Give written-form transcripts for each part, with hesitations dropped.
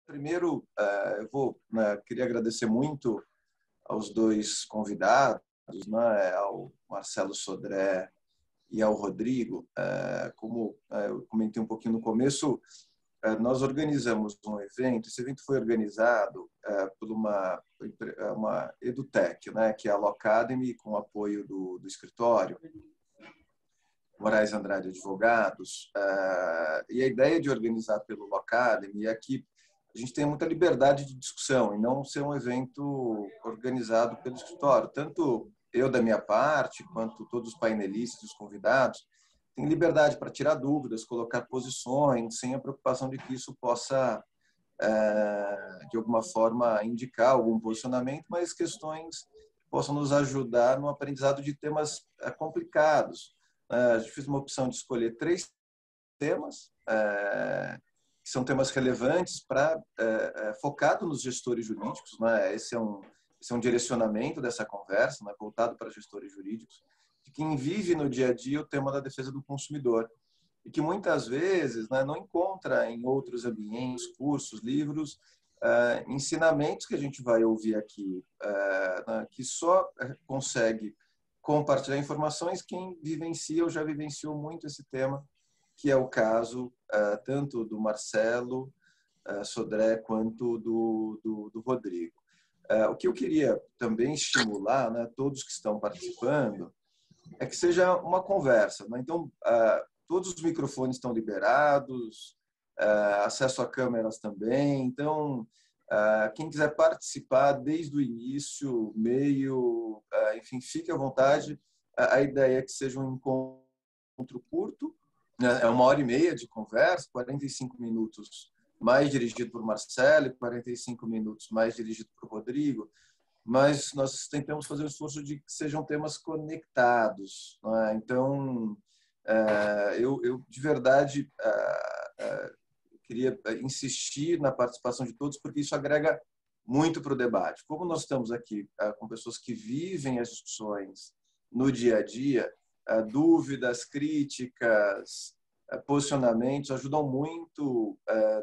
Primeiro, queria agradecer muito aos dois convidados, né, ao Marcelo Sodré e ao Rodrigo. Como eu comentei um pouquinho no começo, nós organizamos um evento. Esse evento foi organizado por uma EduTech, né, que é a Law Academy, com apoio do escritório Moraes Andrade Advogados. E a ideia de organizar pelo Law Academy é que a gente tem muita liberdade de discussão e não ser um evento organizado pelo escritório. Tanto eu, da minha parte, quanto todos os painelistas e os convidados, têm liberdade para tirar dúvidas, colocar posições, sem a preocupação de que isso possa, de alguma forma, indicar algum posicionamento, mas questões que possam nos ajudar no aprendizado de temas complicados. A gente fez uma opção de escolher 3 temas, que são temas relevantes focado nos gestores jurídicos, né? Esse é um direcionamento dessa conversa, né? Voltado para gestores jurídicos, de quem vive no dia a dia o tema da defesa do consumidor e que muitas vezes, né, não encontra em outros ambientes, cursos, livros, ensinamentos que a gente vai ouvir aqui, né, que só consegue compartilhar informações quem vivencia ou já vivenciou muito esse tema, que é o caso tanto do Marcelo Sodré quanto do Rodrigo. O que eu queria também estimular, né, todos que estão participando, é que seja uma conversa, né? Então, todos os microfones estão liberados, acesso a câmeras também. Então, quem quiser participar desde o início, meio, enfim, fique à vontade. A ideia é que seja um encontro curto, né? É 1h30 de conversa, 45 minutos mais dirigido por Marcelo e 45 minutos mais dirigido por Rodrigo, mas nós tentamos fazer um esforço de que sejam temas conectados, né? Então, eu de verdade queria insistir na participação de todos, porque isso agrega muito para o debate. Como nós estamos aqui com pessoas que vivem as discussões no dia a dia, dúvidas, críticas, posicionamentos ajudam muito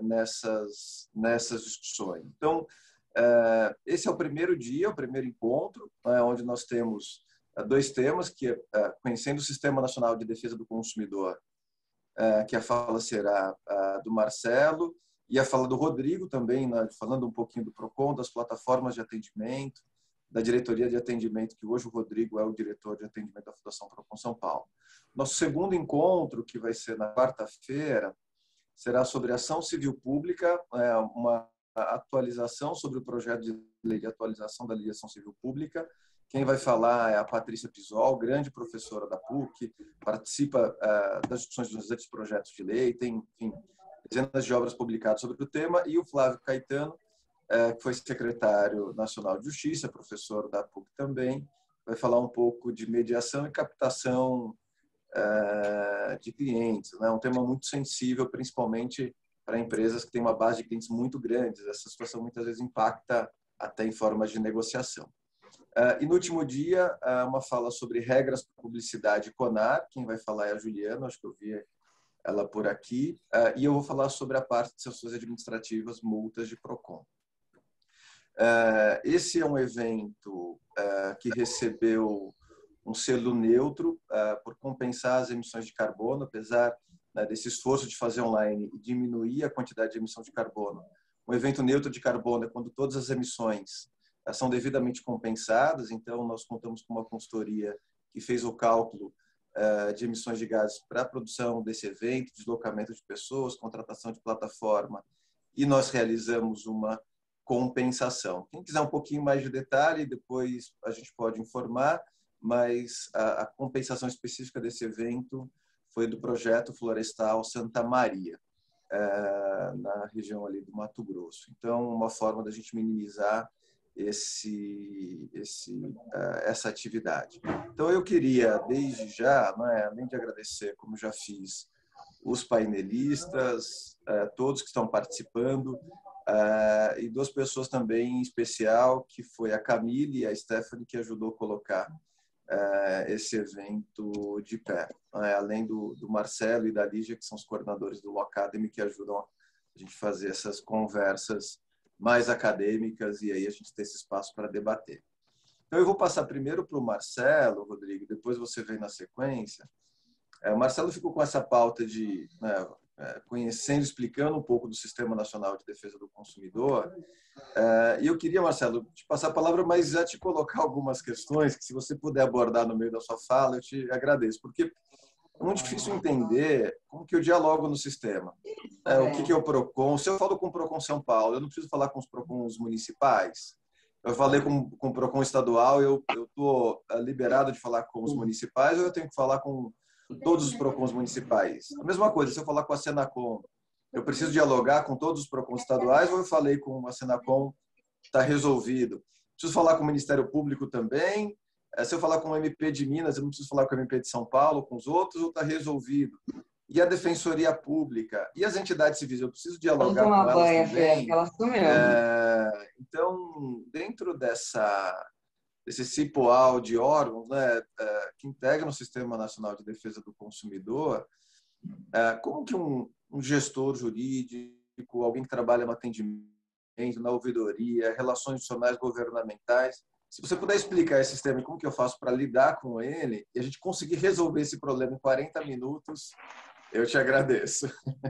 nessas discussões. Então, esse é o primeiro dia, o primeiro encontro, onde nós temos 2 temas, que é conhecendo o Sistema Nacional de Defesa do Consumidor, que a fala será do Marcelo, e a fala do Rodrigo também, né, falando um pouquinho do PROCON, das plataformas de atendimento, da diretoria de atendimento, que hoje o Rodrigo é o diretor de atendimento da Fundação PROCON São Paulo. Nosso segundo encontro, que vai ser na quarta-feira, será sobre ação civil pública, uma atualização sobre o projeto de lei de atualização da Lei de Ação Civil Pública. Quem vai falar é a Patrícia Pisol, grande professora da PUC, participa das discussões dos restantes projetos de lei, tem, enfim, dezenas de obras publicadas sobre o tema, e o Flávio Caetano, que foi secretário nacional de Justiça, professor da PUC também, vai falar um pouco de mediação e captação de clientes, né? Um tema muito sensível, principalmente para empresas que têm uma base de clientes muito grande. Essa situação muitas vezes impacta até em formas de negociação. E no último dia, uma fala sobre regras para publicidade CONAR. Quem vai falar é a Juliana, acho que eu vi ela por aqui. E eu vou falar sobre a parte de sanções administrativas, multas de PROCON. Esse é um evento que recebeu um selo neutro por compensar as emissões de carbono, apesar, né, desse esforço de fazer online e diminuir a quantidade de emissão de carbono. Um evento neutro de carbono é quando todas as emissões são devidamente compensadas. Então, nós contamos com uma consultoria que fez o cálculo de emissões de gases para a produção desse evento, deslocamento de pessoas, contratação de plataforma, e nós realizamos uma compensação. Quem quiser um pouquinho mais de detalhe, depois a gente pode informar, mas a compensação específica desse evento foi do projeto florestal Santa Maria, na região ali do Mato Grosso. Então, uma forma da gente minimizar essa atividade. Então, eu queria, desde já, né, além de agradecer, como já fiz, os painelistas, todos que estão participando, e 2 pessoas também em especial, que foi a Camille e a Stephanie, que ajudou a colocar esse evento de pé, além do Marcelo e da Lígia, que são os coordenadores do Law Academy, que ajudam a gente fazer essas conversas mais acadêmicas e aí a gente ter esse espaço para debater. Então, eu vou passar primeiro para o Marcelo, Rodrigo, depois você vem na sequência. O Marcelo ficou com essa pauta de conhecendo, explicando um pouco do Sistema Nacional de Defesa do Consumidor. E eu queria, Marcelo, te passar a palavra, mas já te colocar algumas questões que, se você puder abordar no meio da sua fala, eu te agradeço, porque é muito difícil entender como que eu dialogo no sistema. O que é o PROCON? Se eu falo com o PROCON São Paulo, eu não preciso falar com os PROCONs municipais. Eu falei com o PROCON estadual, eu estou liberado de falar com os municipais, ou eu tenho que falar com todos os PROCONs municipais? A mesma coisa, se eu falar com a Senacom, eu preciso dialogar com todos os PROCONs estaduais, ou eu falei com a Senacom, está resolvido? Preciso falar com o Ministério Público também? Se eu falar com o MP de Minas, eu não preciso falar com o MP de São Paulo, com os outros, ou está resolvido? E a Defensoria Pública? E as entidades civis? Eu preciso dialogar com elas também? Então, dentro desse cipoal de órgãos, né, que integram o Sistema Nacional de Defesa do Consumidor, como que um gestor jurídico, alguém que trabalha no atendimento, na ouvidoria, relações institucionais governamentais, se você puder explicar esse sistema e como que eu faço para lidar com ele e a gente conseguir resolver esse problema em 40 minutos, eu te agradeço.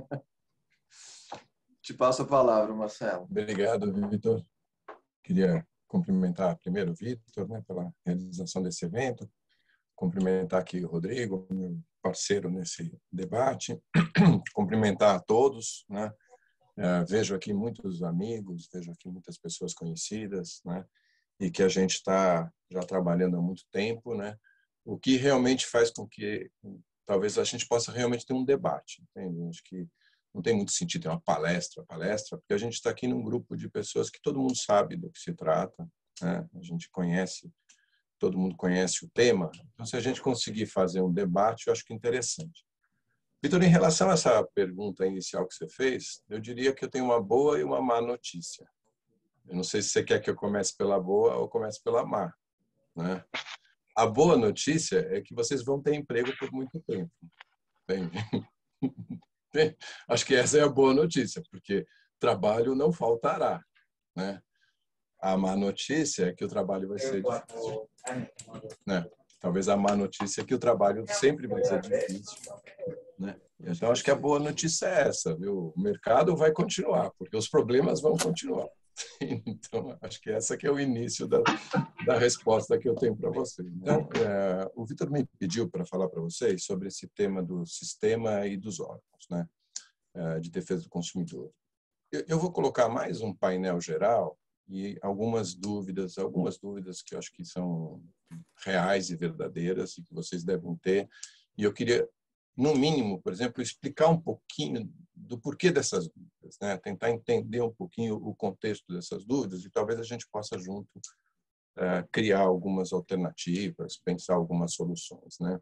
Te passo a palavra, Marcelo. Obrigado, Vitor. Queria cumprimentar primeiro o Vitor, né, pela realização desse evento, cumprimentar aqui o Rodrigo, meu parceiro nesse debate, cumprimentar a todos, né? Vejo aqui muitos amigos, vejo aqui muitas pessoas conhecidas, né? E que a gente está já trabalhando há muito tempo, né? O que realmente faz com que talvez a gente possa realmente ter um debate, entende? Acho que não tem muito sentido ter uma palestra, porque a gente está aqui num grupo de pessoas que todo mundo sabe do que se trata, né? A gente conhece, todo mundo conhece o tema. Então, se a gente conseguir fazer um debate, eu acho que é interessante. Vitor, em relação a essa pergunta inicial que você fez, eu diria que eu tenho uma boa e uma má notícia. Eu não sei se você quer que eu comece pela boa ou comece pela má, né? A boa notícia é que vocês vão ter emprego por muito tempo. Entende? Acho que essa é a boa notícia, porque trabalho não faltará, né? A má notícia é que o trabalho vai ser difícil, né? Talvez a má notícia é que o trabalho sempre vai ser difícil, né? Então, acho que a boa notícia é essa, viu? O mercado vai continuar, porque os problemas vão continuar. Então, acho que essa que é o início da resposta que eu tenho para vocês. Então, o Vitor me pediu para falar para vocês sobre esse tema do sistema e dos órgãos, né, de defesa do consumidor. Eu vou colocar mais um painel geral e algumas dúvidas que eu acho que são reais e verdadeiras e que vocês devem ter. E eu queria, no mínimo, por exemplo, explicar um pouquinho do porquê dessas dúvidas, né? Tentar entender um pouquinho o contexto dessas dúvidas e talvez a gente possa junto criar algumas alternativas, pensar algumas soluções, né?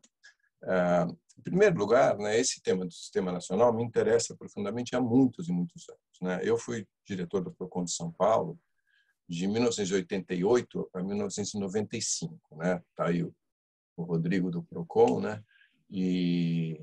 Em primeiro lugar, né, esse tema do Sistema Nacional me interessa profundamente há muitos e muitos anos, né? Eu fui diretor do PROCON de São Paulo de 1988 a 1995, né? Tá aí o Rodrigo do PROCON, né? E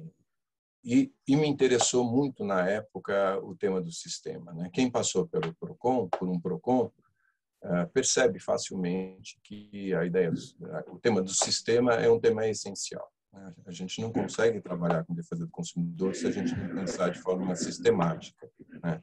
me interessou muito na época o tema do sistema, né? Quem passou pelo PROCON, por um PROCON, percebe facilmente que o tema do sistema é um tema essencial. A gente não consegue trabalhar com defesa do consumidor se a gente não pensar de forma sistemática, né?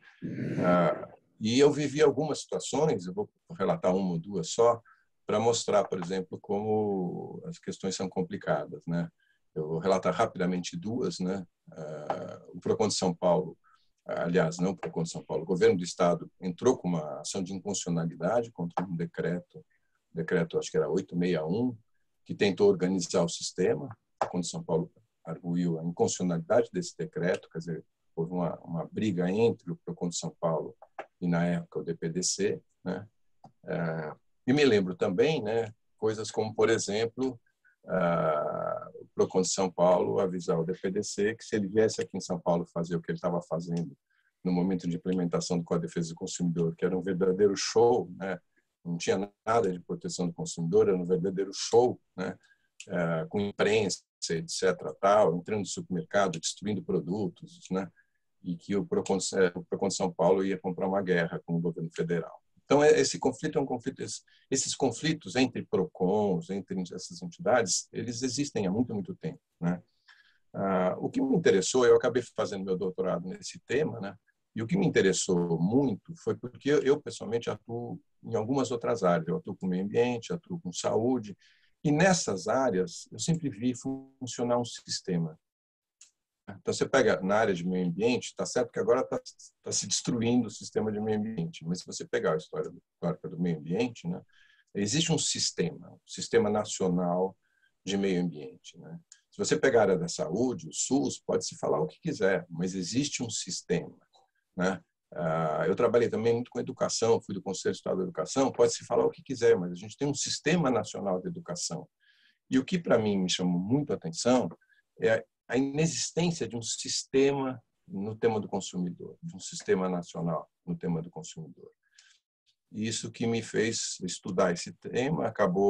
E eu vivi algumas situações, eu vou relatar uma ou duas só, para mostrar, por exemplo, como as questões são complicadas, né? Eu vou relatar rapidamente duas, né? O PROCON de São Paulo, aliás, não o PROCON de São Paulo, o governo do estado entrou com uma ação de inconstitucionalidade contra um decreto acho que era 861, que tentou organizar o sistema. O PROCON de São Paulo arguiu a inconstitucionalidade desse decreto, quer dizer, houve uma briga entre o PROCON de São Paulo e, na época, o DPDC, né? E me lembro também, né, coisas como, por exemplo, o PROCON de São Paulo avisar o DPDC que se ele viesse aqui em São Paulo fazer o que ele estava fazendo no momento de implementação do Código de Defesa do Consumidor, que era um verdadeiro show, né? Não tinha nada de proteção do consumidor, era um verdadeiro show, né? Com imprensa, etc., tal, entrando no supermercado, destruindo produtos, né? e que o Procon de São Paulo ia comprar uma guerra com o governo federal. Então, esse conflito é um conflito. Esses conflitos entre PROCONs, entre essas entidades, eles existem há muito, muito tempo, né? O que me interessou, eu acabei fazendo meu doutorado nesse tema, né? E o que me interessou muito foi porque eu pessoalmente atuo em algumas outras áreas. Eu atuo com meio ambiente, atuo com saúde, e nessas áreas eu sempre vi funcionar um sistema. Então, você pega na área de meio ambiente, está certo que agora está se destruindo o sistema de meio ambiente, mas se você pegar a história do meio ambiente, né, existe um sistema nacional de meio ambiente, né? Se você pegar a área da saúde, o SUS, pode-se falar o que quiser, mas existe um sistema, né? Eu trabalhei também muito com educação, fui do Conselho de Estado da Educação, pode-se falar o que quiser, mas a gente tem um sistema nacional de educação. E o que, para mim, me chamou muito a atenção é a inexistência de um sistema no tema do consumidor, de um sistema nacional no tema do consumidor. E isso que me fez estudar esse tema,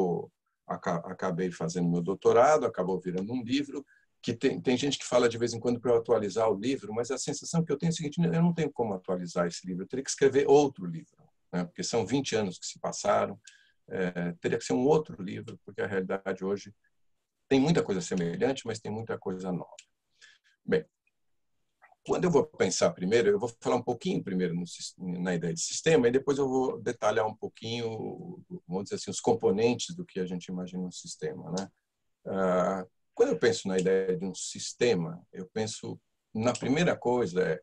acabei fazendo meu doutorado, acabou virando um livro, que tem gente que fala de vez em quando para eu atualizar o livro, mas a sensação que eu tenho é a seguinte: eu não tenho como atualizar esse livro, eu teria que escrever outro livro, né? Porque são 20 anos que se passaram, teria que ser um outro livro, porque a realidade hoje tem muita coisa semelhante, mas tem muita coisa nova. Bem, quando eu vou pensar primeiro, eu vou falar um pouquinho primeiro na ideia de sistema, e depois eu vou detalhar um pouquinho, vamos dizer assim, os componentes do que a gente imagina um sistema, né? Quando eu penso na ideia de um sistema, eu penso, na primeira coisa,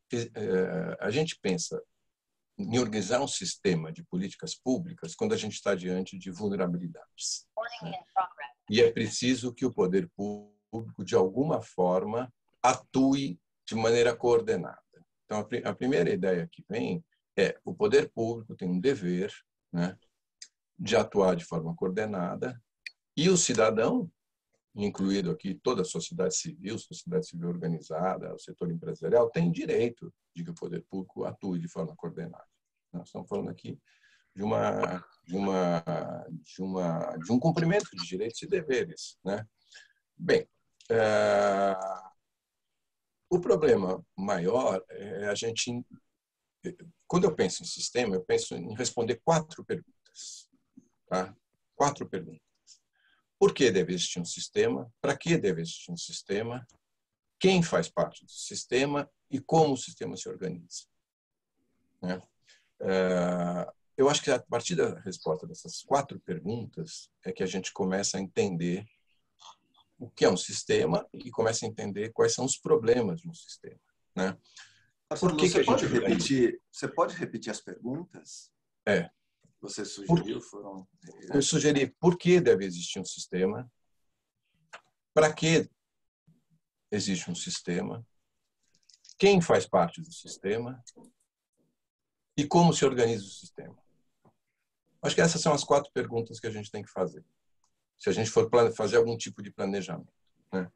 a gente pensa em organizar um sistema de políticas públicas quando a gente está diante de vulnerabilidades, né? E é preciso que o poder público, de alguma forma, atue de maneira coordenada. Então, a primeira ideia que vem é: o poder público tem um dever, né, de atuar de forma coordenada, e o cidadão, incluído aqui toda a sociedade civil organizada, o setor empresarial, tem direito de que o poder público atue de forma coordenada. Nós estamos falando aqui de um cumprimento de direitos e deveres, né? Bem, o problema maior é a gente... Quando eu penso em sistema, eu penso em responder 4 perguntas. Tá? 4 perguntas. Por que deve existir um sistema? Para que deve existir um sistema? Quem faz parte do sistema? E como o sistema se organiza? Né? Eu acho que a partir da resposta dessas 4 perguntas é que a gente começa a entender o que é um sistema e começa a entender quais são os problemas de um sistema, né? Por que a gente repetir? Você pode repetir as perguntas? Você sugeriu? Eu sugeri por que deve existir um sistema, para que existe um sistema, quem faz parte do sistema e como se organiza o sistema. Acho que essas são as 4 perguntas que a gente tem que fazer, se a gente for fazer algum tipo de planejamento, né?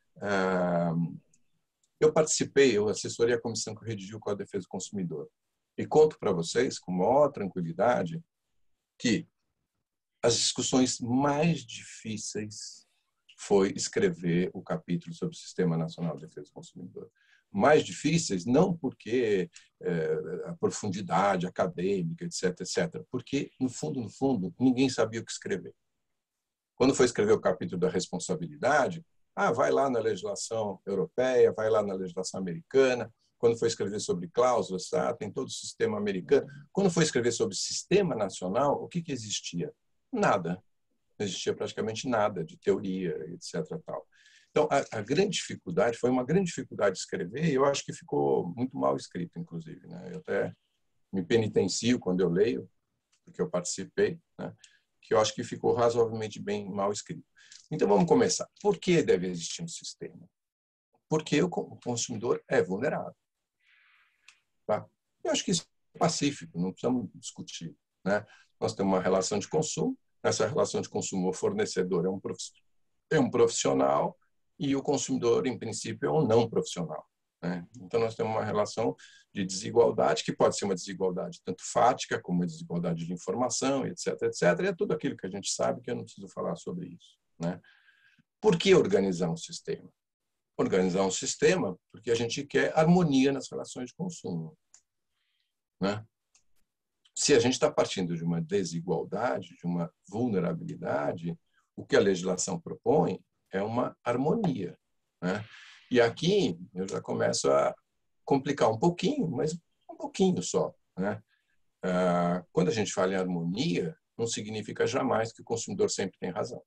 Eu assessorei a comissão que redigiu o Código de Defesa do Consumidor, e conto para vocês, com maior tranquilidade, que as discussões mais difíceis foi escrever o capítulo sobre o Sistema Nacional de Defesa do Consumidor. Mais difíceis não porque a profundidade acadêmica, etc., porque, no fundo, ninguém sabia o que escrever. Quando foi escrever o capítulo da responsabilidade, vai lá na legislação europeia, vai lá na legislação americana. Quando foi escrever sobre cláusulas, tem todo o sistema americano. Quando foi escrever sobre sistema nacional, o que existia? Nada. Não existia praticamente nada de teoria, etc. Tal. Então, a grande dificuldade, foi uma grande dificuldade de escrever, e eu acho que ficou muito mal escrito, inclusive, né? Eu até me penitencio quando eu leio, porque eu participei, né? Que eu acho que ficou razoavelmente bem mal escrito. Então, vamos começar. Por que deve existir um sistema? Porque o consumidor é vulnerável. Tá? Eu acho que isso é pacífico, não precisamos discutir, né? Nós temos uma relação de consumo, nessa relação de consumo o fornecedor é um profissional e o consumidor, em princípio, é um não profissional, né? Então, nós temos uma relação de desigualdade, que pode ser uma desigualdade tanto fática, como uma desigualdade de informação, etc., etc., e é tudo aquilo que a gente sabe, que eu não preciso falar sobre isso, né? Por que organizar um sistema? organizar um sistema porque a gente quer harmonia nas relações de consumo, né? Se a gente está partindo de uma desigualdade, de uma vulnerabilidade, o que a legislação propõe é uma harmonia, né? E aqui eu já começo a complicar um pouquinho, mas um pouquinho só, né? Quando a gente fala em harmonia, não significa jamais que o consumidor sempre tem razão.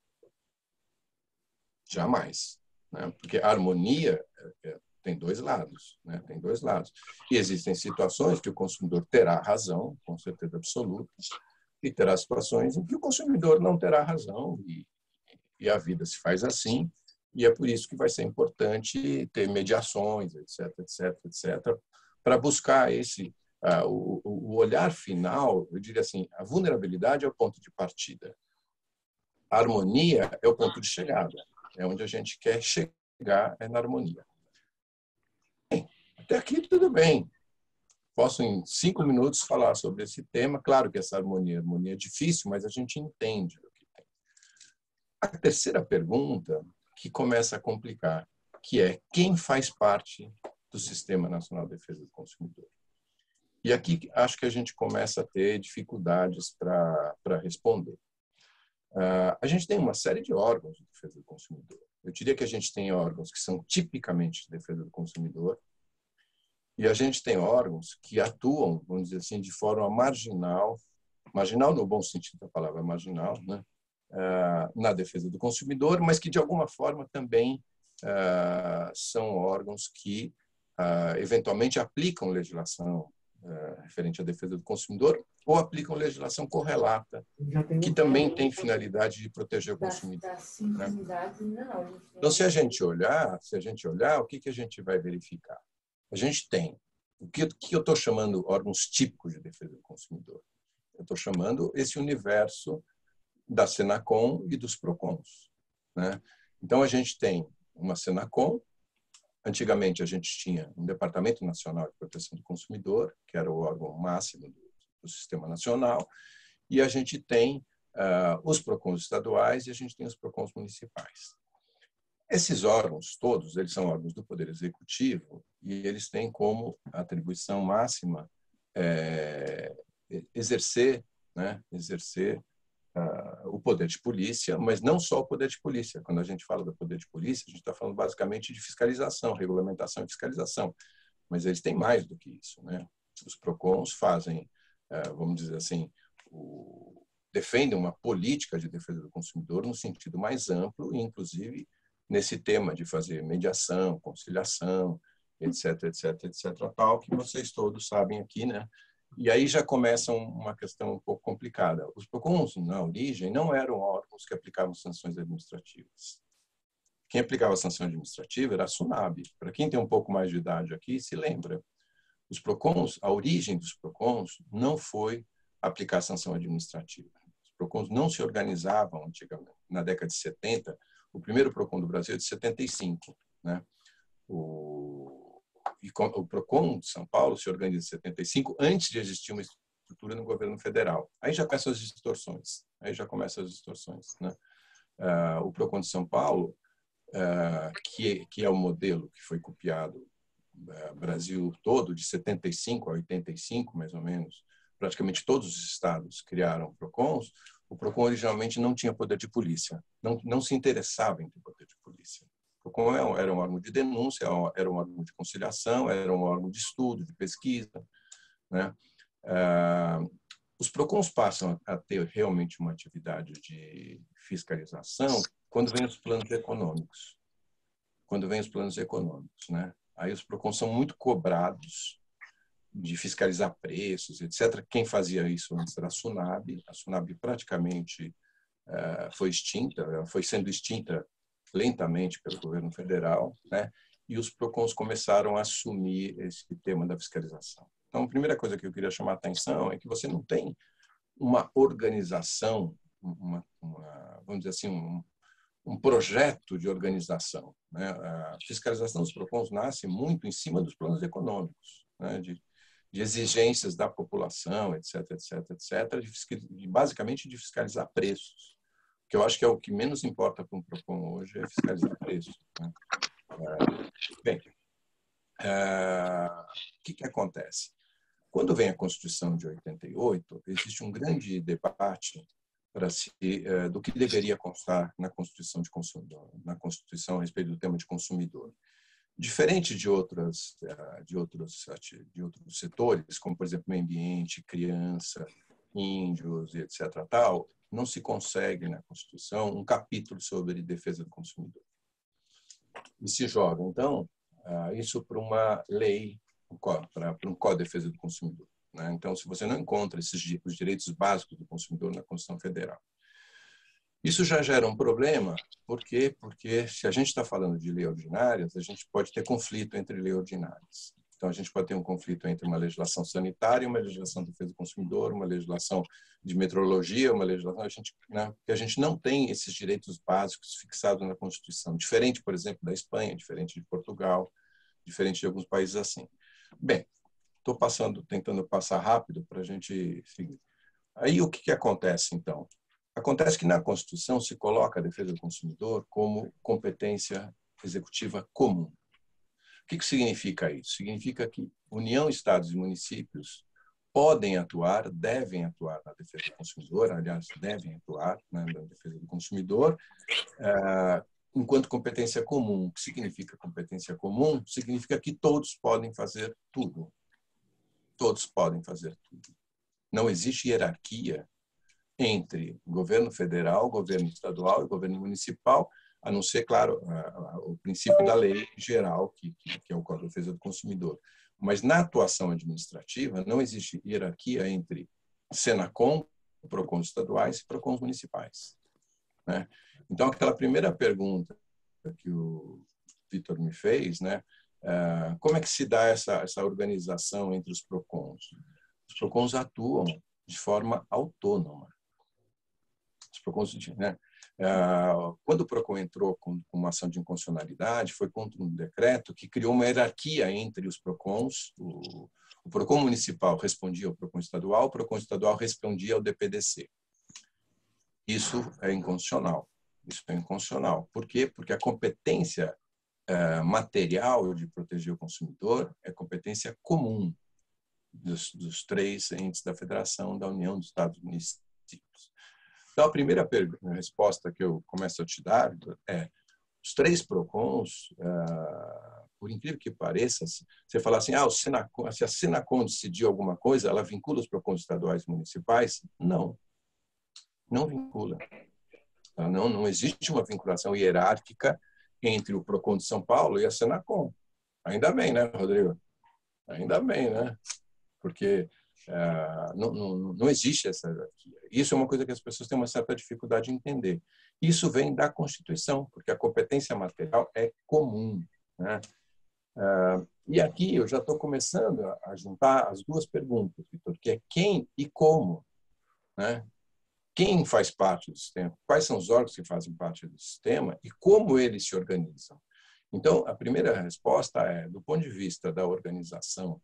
Jamais, né? Porque a harmonia tem dois lados, né? Tem dois lados. E existem situações que o consumidor terá razão, com certeza absoluta, e terá situações em que o consumidor não terá razão, e a vida se faz assim, e é por isso que vai ser importante ter mediações, etc, etc, etc, para buscar o olhar final. Eu diria assim, a vulnerabilidade é o ponto de partida. A harmonia é o ponto de chegada. É onde a gente quer chegar, é na harmonia. Bem, até aqui tudo bem. Posso, em 5 minutos, falar sobre esse tema. Claro que essa harmonia é difícil, mas a gente entende o que tem. A terceira pergunta que começa a complicar, que é quem faz parte do Sistema Nacional de Defesa do Consumidor? E aqui acho que a gente começa a ter dificuldades para responder. A gente tem uma série de órgãos de defesa do consumidor. Eu diria que a gente tem órgãos que são tipicamente de defesa do consumidor e a gente tem órgãos que atuam, vamos dizer assim, de forma marginal, marginal no bom sentido da palavra marginal, né? Na defesa do consumidor, mas que de alguma forma também são órgãos que eventualmente aplicam legislação referente à defesa do consumidor ou aplicam legislação correlata, que também tem finalidade de proteger o consumidor, né? Então, se a gente olhar, o que a gente vai verificar? A gente tem o que eu estou chamando órgãos típicos de defesa do consumidor. Eu estou chamando esse universo da Senacom e dos Procons, né? Então, a gente tem uma Senacom. Antigamente, a gente tinha um Departamento Nacional de Proteção do Consumidor, que era o órgão máximo do Sistema Nacional, e a gente tem os PROCONs estaduais e a gente tem os PROCONs municipais. Esses órgãos todos, eles são órgãos do Poder Executivo e eles têm como atribuição máxima exercer o poder de polícia, mas não só o poder de polícia. Quando a gente fala do poder de polícia, a gente está falando basicamente de fiscalização, regulamentação e fiscalização. Mas eles têm mais do que isso, né? Os PROCONs fazem, vamos dizer assim, defendem uma política de defesa do consumidor no sentido mais amplo, e inclusive nesse tema de fazer mediação, conciliação, etc, etc, etc, tal, que vocês todos sabem aqui, né? E aí já começa uma questão um pouco complicada. Os PROCONs, na origem, não eram órgãos que aplicavam sanções administrativas. Quem aplicava sanção administrativa era a SUNAB. Para quem tem um pouco mais de idade aqui, se lembra. Os PROCONs, a origem dos PROCONs não foi aplicar sanção administrativa. Os PROCONs não se organizavam antigamente. Na década de 70, o primeiro PROCON do Brasil é de 75, né? O PROCON de São Paulo se organiza em 75, antes de existir uma estrutura no governo federal. Aí já começam as distorções. Né? O PROCON de São Paulo, que é o modelo que foi copiado Brasil todo, de 75 a 85, mais ou menos, praticamente todos os estados criaram PROCONs. O PROCON originalmente não tinha poder de polícia, não se interessava em ter poder de polícia. O PROCON era um órgão de denúncia, era um órgão de conciliação, era um órgão de estudo, de pesquisa, né? Os PROCONs passam a ter realmente uma atividade de fiscalização quando vem os planos econômicos. Né? Aí os PROCONs são muito cobrados de fiscalizar preços, etc. Quem fazia isso antes era a SUNAB. A SUNAB praticamente foi extinta, foi sendo extinta lentamente pelo governo federal, né? E os PROCONs começaram a assumir esse tema da fiscalização. Então, a primeira coisa que eu queria chamar a atenção é que você não tem uma organização, vamos dizer assim, um projeto de organização, né? A fiscalização dos PROCONs nasce muito em cima dos planos econômicos, né? de exigências da população, etc, etc, etc, basicamente de fiscalizar preços, que eu acho que é o que menos importa para um PROCON hoje, é fiscalizar preços, né? Bem, o que acontece? Quando vem a Constituição de 88, existe um grande debate do que deveria constar na Constituição de consumidor, na Constituição a respeito do tema de consumidor. Diferente de outros setores, como, por exemplo, meio ambiente, criança, índios, etc., tal, não se consegue na Constituição um capítulo sobre defesa do consumidor. E se joga, então, isso para uma lei, para um Código de Defesa do Consumidor. Né? Então, se você não encontra os direitos básicos do consumidor na Constituição Federal, isso já gera um problema. Por quê? Porque se a gente está falando de lei ordinárias, a gente pode ter conflito entre leis ordinárias. Então, a gente pode ter um conflito entre uma legislação sanitária, uma legislação de defesa do consumidor, uma legislação de metrologia, uma legislação... Porque a gente não tem esses direitos básicos fixados na Constituição. Diferente, por exemplo, da Espanha, diferente de Portugal, diferente de alguns países assim. Bem, estou tentando passar rápido para a gente seguir. Aí, o que acontece, então? Acontece que na Constituição se coloca a defesa do consumidor como competência executiva comum. O que significa isso? Significa que União, Estados e municípios podem atuar, devem atuar na defesa do consumidor, aliás, devem atuar na defesa do consumidor, enquanto competência comum. O que significa competência comum? Significa que todos podem fazer tudo. Todos podem fazer tudo. Não existe hierarquia entre governo federal, governo estadual e governo municipal, a não ser, claro, o princípio da lei geral, que é o Código de Defesa do Consumidor. Mas na atuação administrativa não existe hierarquia entre Senacom, PROCONs estaduais e PROCONs municipais. Né? Então, aquela primeira pergunta que o Vitor me fez, né, como é que se dá essa organização entre os PROCONs? Os PROCONs atuam de forma autônoma. Os PROCONs, né? Quando o PROCON entrou com uma ação de inconstitucionalidade, foi contra um decreto que criou uma hierarquia entre os PROCONs. O PROCON municipal respondia ao PROCON estadual, o PROCON estadual respondia ao DPDC. Isso é inconstitucional. Isso é inconstitucional. Por quê? Porque a competência material de proteger o consumidor é competência comum dos três entes da Federação, da União, dos Estados e municípios. Então, a primeira resposta que eu começo a te dar é: os três PROCONs, por incrível que pareça, você fala assim, se a Senacom decidir alguma coisa, ela vincula os PROCONs estaduais e municipais? Não, não vincula. Não existe uma vinculação hierárquica entre o PROCON de São Paulo e a Senacom. Ainda bem, né, Rodrigo? Ainda bem, né? Porque não existe essa hierarquia. Isso é uma coisa que as pessoas têm uma certa dificuldade de entender. Isso vem da Constituição, porque a competência material é comum. Né? E aqui eu já estou começando a juntar as duas perguntas, Vitor, que é quem e como. Né? Quem faz parte do sistema? Quais são os órgãos que fazem parte do sistema e como eles se organizam? Então, a primeira resposta é, do ponto de vista da organização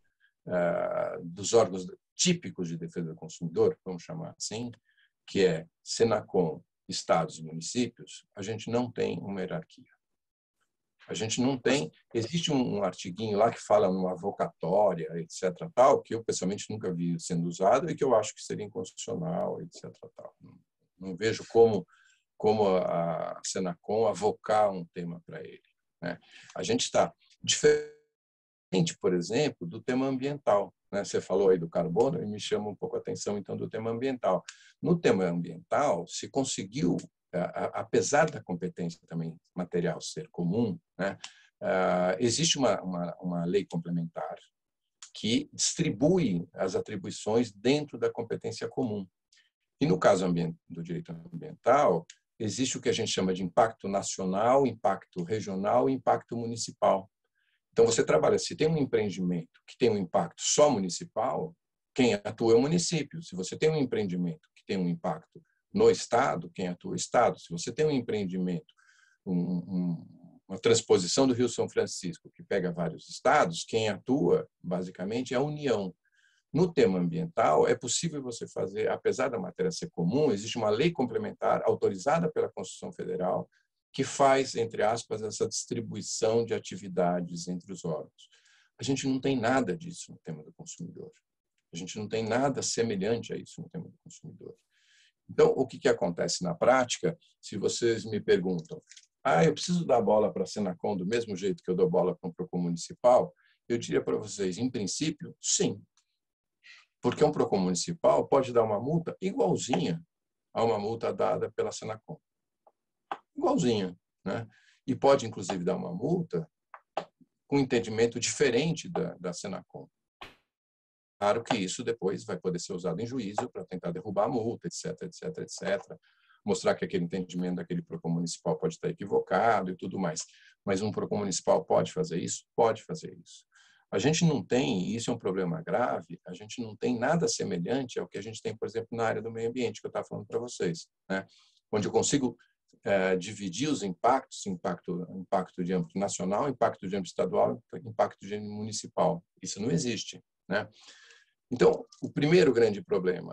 dos órgãos típicos de defesa do consumidor, vamos chamar assim, que é Senacom, estados e municípios, a gente não tem uma hierarquia. A gente não tem... Existe um artiguinho lá que fala numa avocatória, etc., tal, que eu, pessoalmente, nunca vi sendo usado e que eu acho que seria inconstitucional, etc., tal. Não vejo como a Senacom avocar um tema para ele. Né? A gente está diferente, por exemplo, do tema ambiental. Né? Você falou aí do carbono e me chama um pouco a atenção, então, do tema ambiental. No tema ambiental, se conseguiu, apesar da competência também material ser comum, né? Existe uma lei complementar que distribui as atribuições dentro da competência comum. E no caso do direito ambiental, existe o que a gente chama de impacto nacional, impacto regional e impacto municipal. Então, você trabalha, se tem um empreendimento que tem um impacto só municipal, quem atua é o município. Se você tem um empreendimento que tem um impacto no Estado, quem atua é o Estado. Se você tem um empreendimento, uma transposição do Rio São Francisco, que pega vários estados, quem atua, basicamente, é a União. No tema ambiental, é possível você fazer, apesar da matéria ser comum, existe uma lei complementar autorizada pela Constituição Federal que faz, entre aspas, essa distribuição de atividades entre os órgãos. A gente não tem nada disso no tema do consumidor. A gente não tem nada semelhante a isso no tema do consumidor. Então, o que acontece na prática, se vocês me perguntam, eu preciso dar bola para a Senacom do mesmo jeito que eu dou bola para um PROCON municipal? Eu diria para vocês, em princípio, sim. Porque um PROCON municipal pode dar uma multa igualzinha a uma multa dada pela Senacom. Igualzinha, né? E pode, inclusive, dar uma multa com um entendimento diferente da Senacom. Claro que isso depois vai poder ser usado em juízo para tentar derrubar a multa, etc, etc, etc. Mostrar que aquele entendimento daquele PROCON municipal pode estar equivocado e tudo mais. Mas um PROCON municipal pode fazer isso? Pode fazer isso. A gente não tem, e isso é um problema grave, a gente não tem nada semelhante ao que a gente tem, por exemplo, na área do meio ambiente, que eu estava falando para vocês, né? Onde eu consigo dividir os impactos, impacto de âmbito nacional, impacto de âmbito estadual, impacto de âmbito municipal. Isso não existe, né? Então, o primeiro grande problema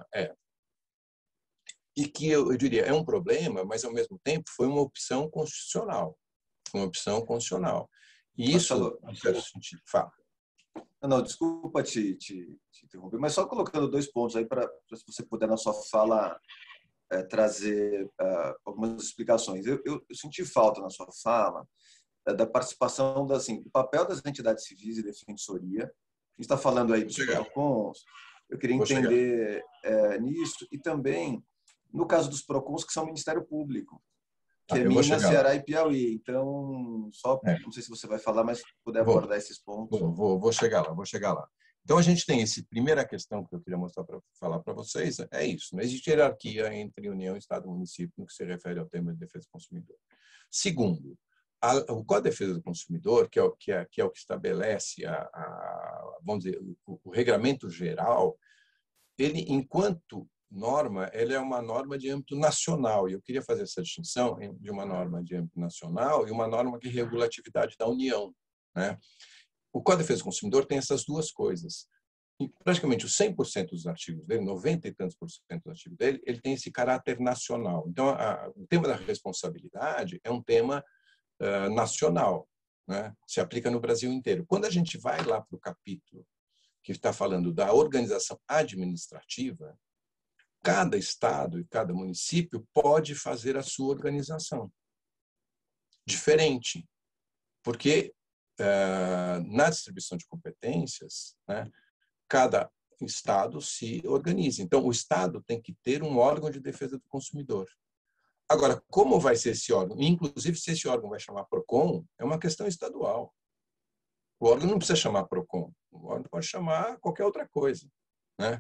e que eu diria é um problema, mas ao mesmo tempo foi uma opção constitucional. Uma opção constitucional. E isso, em certo sentido, fala. Não, desculpa te interromper, mas só colocando 2 pontos aí para se você puder na sua fala trazer algumas explicações. Eu senti falta na sua fala da participação do papel das entidades civis e defensoria. A gente está falando aí dos PROCONs, eu queria entender nisso, e também no caso dos PROCONs, que são o Ministério Público, que é Minas, Ceará e Piauí. Então, não sei se você vai falar, mas puder abordar esses pontos. Vou chegar lá. Então, a gente tem primeira questão que eu queria falar para vocês, é isso. Não existe hierarquia entre União, Estado e município no que se refere ao tema de defesa do consumidor. Segundo, o Código de Defesa do Consumidor, que é o que estabelece vamos dizer, o regramento geral, ele, enquanto norma, ele é uma norma de âmbito nacional. E eu queria fazer essa distinção de uma norma de âmbito nacional e uma norma que regula a atividade da União, né? O Código de Defesa do Consumidor tem essas duas coisas. E praticamente os 100% dos artigos dele, 90 e tantos por cento dos artigos dele, ele tem esse caráter nacional. Então, o tema da responsabilidade é um tema nacional, né? Se aplica no Brasil inteiro. Quando a gente vai lá para o capítulo que está falando da organização administrativa, cada estado e cada município pode fazer a sua organização diferente, porque na distribuição de competências, né, cada estado se organiza. Então, o estado tem que ter um órgão de defesa do consumidor. Agora, como vai ser esse órgão? Inclusive, se esse órgão vai chamar PROCON, é uma questão estadual. O órgão não precisa chamar PROCON, o órgão pode chamar qualquer outra coisa, né?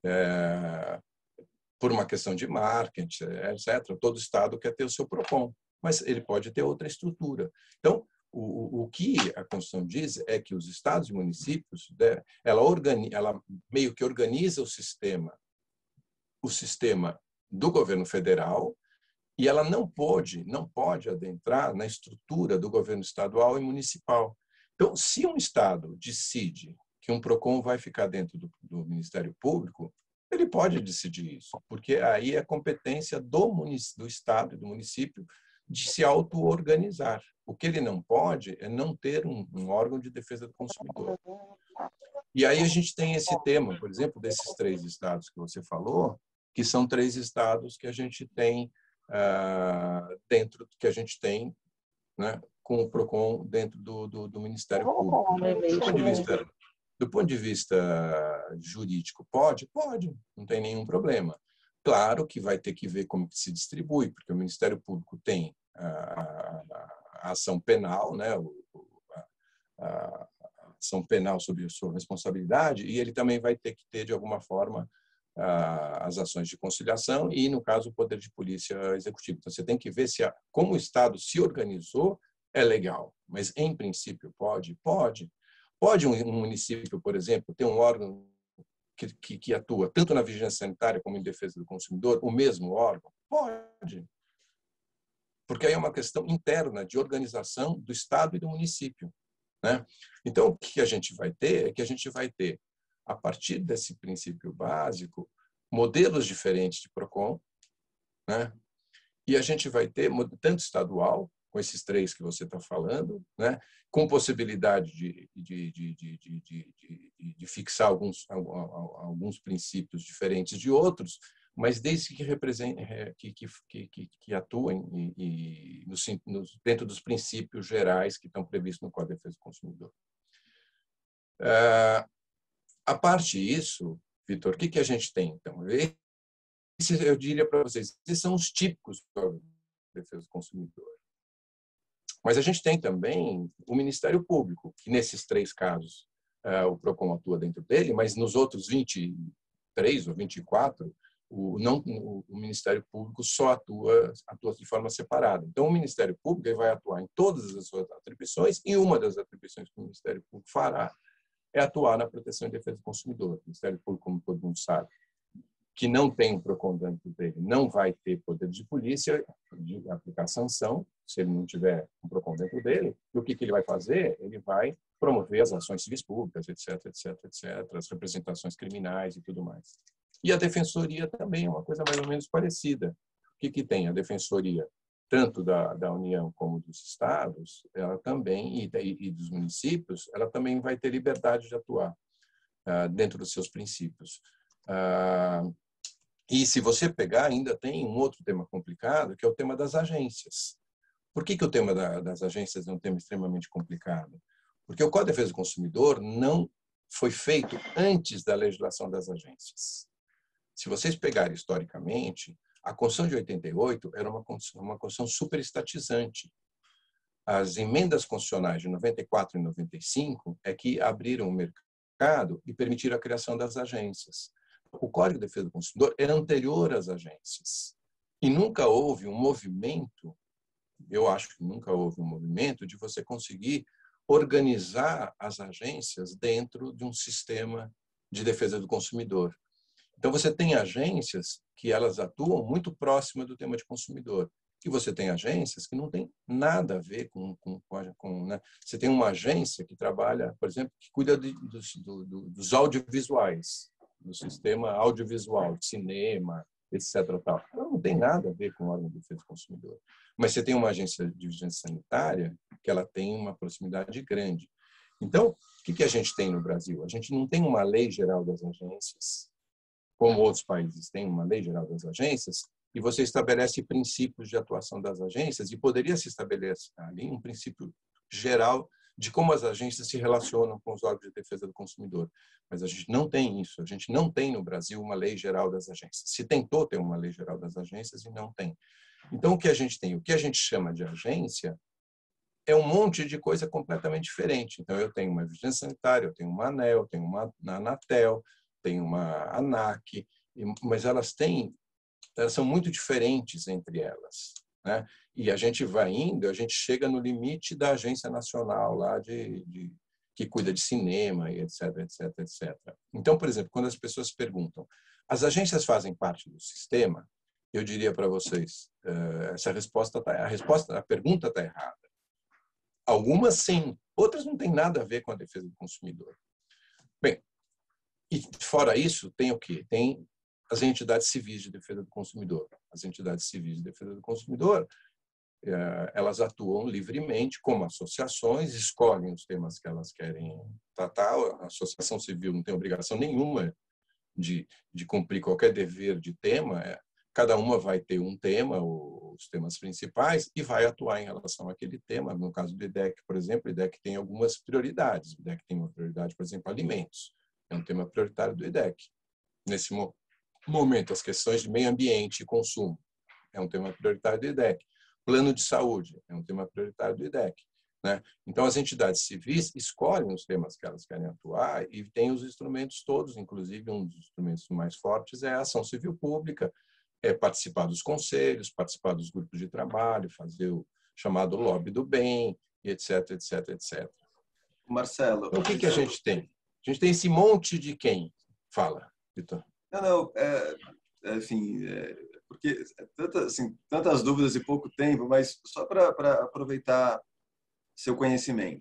Por uma questão de marketing, etc. Todo estado quer ter o seu PROCON, mas ele pode ter outra estrutura. Então, o que a Constituição diz é que os estados e municípios, ela meio que organiza o sistema do governo federal, e ela não pode adentrar na estrutura do governo estadual e municipal. Então, se um estado decide que um PROCON vai ficar dentro do Ministério Público, ele pode decidir isso, porque aí é competência do estado e do município de se auto-organizar. O que ele não pode é não ter um órgão de defesa do consumidor. E aí a gente tem esse tema, por exemplo, desses 3 estados que você falou, que são 3 estados que a gente tem né, com o PROCON dentro do Ministério Público. Do ponto de vista jurídico, pode, não tem nenhum problema. Claro que vai ter que ver como que se distribui, porque o Ministério Público tem a ação penal, né, a ação penal sobre a sua responsabilidade, e ele também vai ter que ter, de alguma forma, as ações de conciliação e, no caso, o poder de polícia executivo. Então, você tem que ver como o Estado se organizou é legal, mas, em princípio, pode. Pode um município, por exemplo, ter um órgão que atua tanto na vigilância sanitária como em defesa do consumidor, o mesmo órgão? Pode. Porque aí é uma questão interna de organização do Estado e do município, né? Então, o que a gente vai ter é que a gente vai ter, a partir desse princípio básico, modelos diferentes de PROCON, né? E a gente vai ter, tanto estadual com esses três que você está falando, né? Com possibilidade de fixar alguns princípios diferentes de outros, mas desde que representem, que atuem dentro dos princípios gerais que estão previstos no Código de Defesa do Consumidor. A parte disso, Vitor, o que a gente tem, então? Eu diria para vocês, esses são os típicos do Código de Defesa do Consumidor. Mas a gente tem também o Ministério Público, que nesses três casos o PROCON atua dentro dele, mas nos outros 23 ou 24, o Ministério Público só atua de forma separada. Então, o Ministério Público vai atuar em todas as suas atribuições, e uma das atribuições que o Ministério Público fará é atuar na proteção e defesa do consumidor. O Ministério Público, como todo mundo sabe, que não tem um PROCON dentro dele, não vai ter poder de polícia de aplicar sanção, se ele não tiver um PROCON dentro dele. E o que ele vai fazer? Ele vai promover as ações civis públicas, etc., etc., etc., as representações criminais e tudo mais. E a Defensoria também é uma coisa mais ou menos parecida. O que tem? A Defensoria, tanto da União como dos estados, ela também, e dos municípios, ela também vai ter liberdade de atuar dentro dos seus princípios. E se você pegar, ainda tem um outro tema complicado, que é o tema das agências. Por que o tema das agências é um tema extremamente complicado? Porque o Código de Defesa do Consumidor não foi feito antes da legislação das agências. Se vocês pegarem historicamente, a Constituição de 88 era uma Constituição superestatizante. As emendas constitucionais de 94 e 95 é que abriram o mercado e permitiram a criação das agências. O Código de Defesa do Consumidor é anterior às agências. E nunca houve um movimento, eu acho que nunca houve um movimento de você conseguir organizar as agências dentro de um sistema de defesa do consumidor. Então, você tem agências que elas atuam muito próxima do tema de consumidor. E você tem agências que não têm nada a ver com né? Você tem uma agência que trabalha, por exemplo, que cuida dos audiovisuais, do sistema audiovisual, de cinema, etc. Tal. Ela não tem nada a ver com o órgão de defesa do consumidor. Mas você tem uma agência de vigilância sanitária que ela tem uma proximidade grande. Então, o que a gente tem no Brasil? A gente não tem uma lei geral das agências, como outros países têm uma lei geral das agências, e você estabelece princípios de atuação das agências, e poderia se estabelecer ali um princípio geral de como as agências se relacionam com os órgãos de defesa do consumidor. Mas a gente não tem isso. A gente não tem no Brasil uma lei geral das agências. Se tentou ter uma lei geral das agências e não tem. Então, o que a gente tem? O que a gente chama de agência é um monte de coisa completamente diferente. Então, eu tenho uma vigilância sanitária, eu tenho uma ANEEL, eu tenho uma Anatel, tenho uma ANAC, mas elas são muito diferentes entre elas, né? E a gente vai indo, a gente chega no limite da agência nacional lá que cuida de cinema e etc, etc, etc. Então, por exemplo, quando as pessoas perguntam, as agências fazem parte do sistema? Eu diria para vocês, a pergunta está errada. Algumas sim, outras não têm nada a ver com a defesa do consumidor. Bem, e fora isso, tem o quê? Tem as entidades civis de defesa do consumidor. As entidades civis de defesa do consumidor, elas atuam livremente como associações, escolhem os temas que elas querem tratar. A associação civil não tem obrigação nenhuma de cumprir qualquer dever de tema. Cada uma vai ter um tema, os temas principais, e vai atuar em relação àquele tema. No caso do IDEC, por exemplo, o IDEC tem algumas prioridades. O IDEC tem uma prioridade, por exemplo, alimentos. É um tema prioritário do IDEC. Nesse momento, as questões de meio ambiente e consumo é um tema prioritário do IDEC. Plano de saúde é um tema prioritário do IDEC, né? Então, as entidades civis escolhem os temas que elas querem atuar e têm os instrumentos todos, inclusive um dos instrumentos mais fortes é a ação civil pública, é participar dos conselhos, participar dos grupos de trabalho, fazer o chamado lobby do bem, etc, etc, etc. Marcelo, então, o que a gente tem? A gente tem esse monte de quem? Fala, Vitor. Não, enfim, porque tantas dúvidas e pouco tempo, mas só para aproveitar seu conhecimento.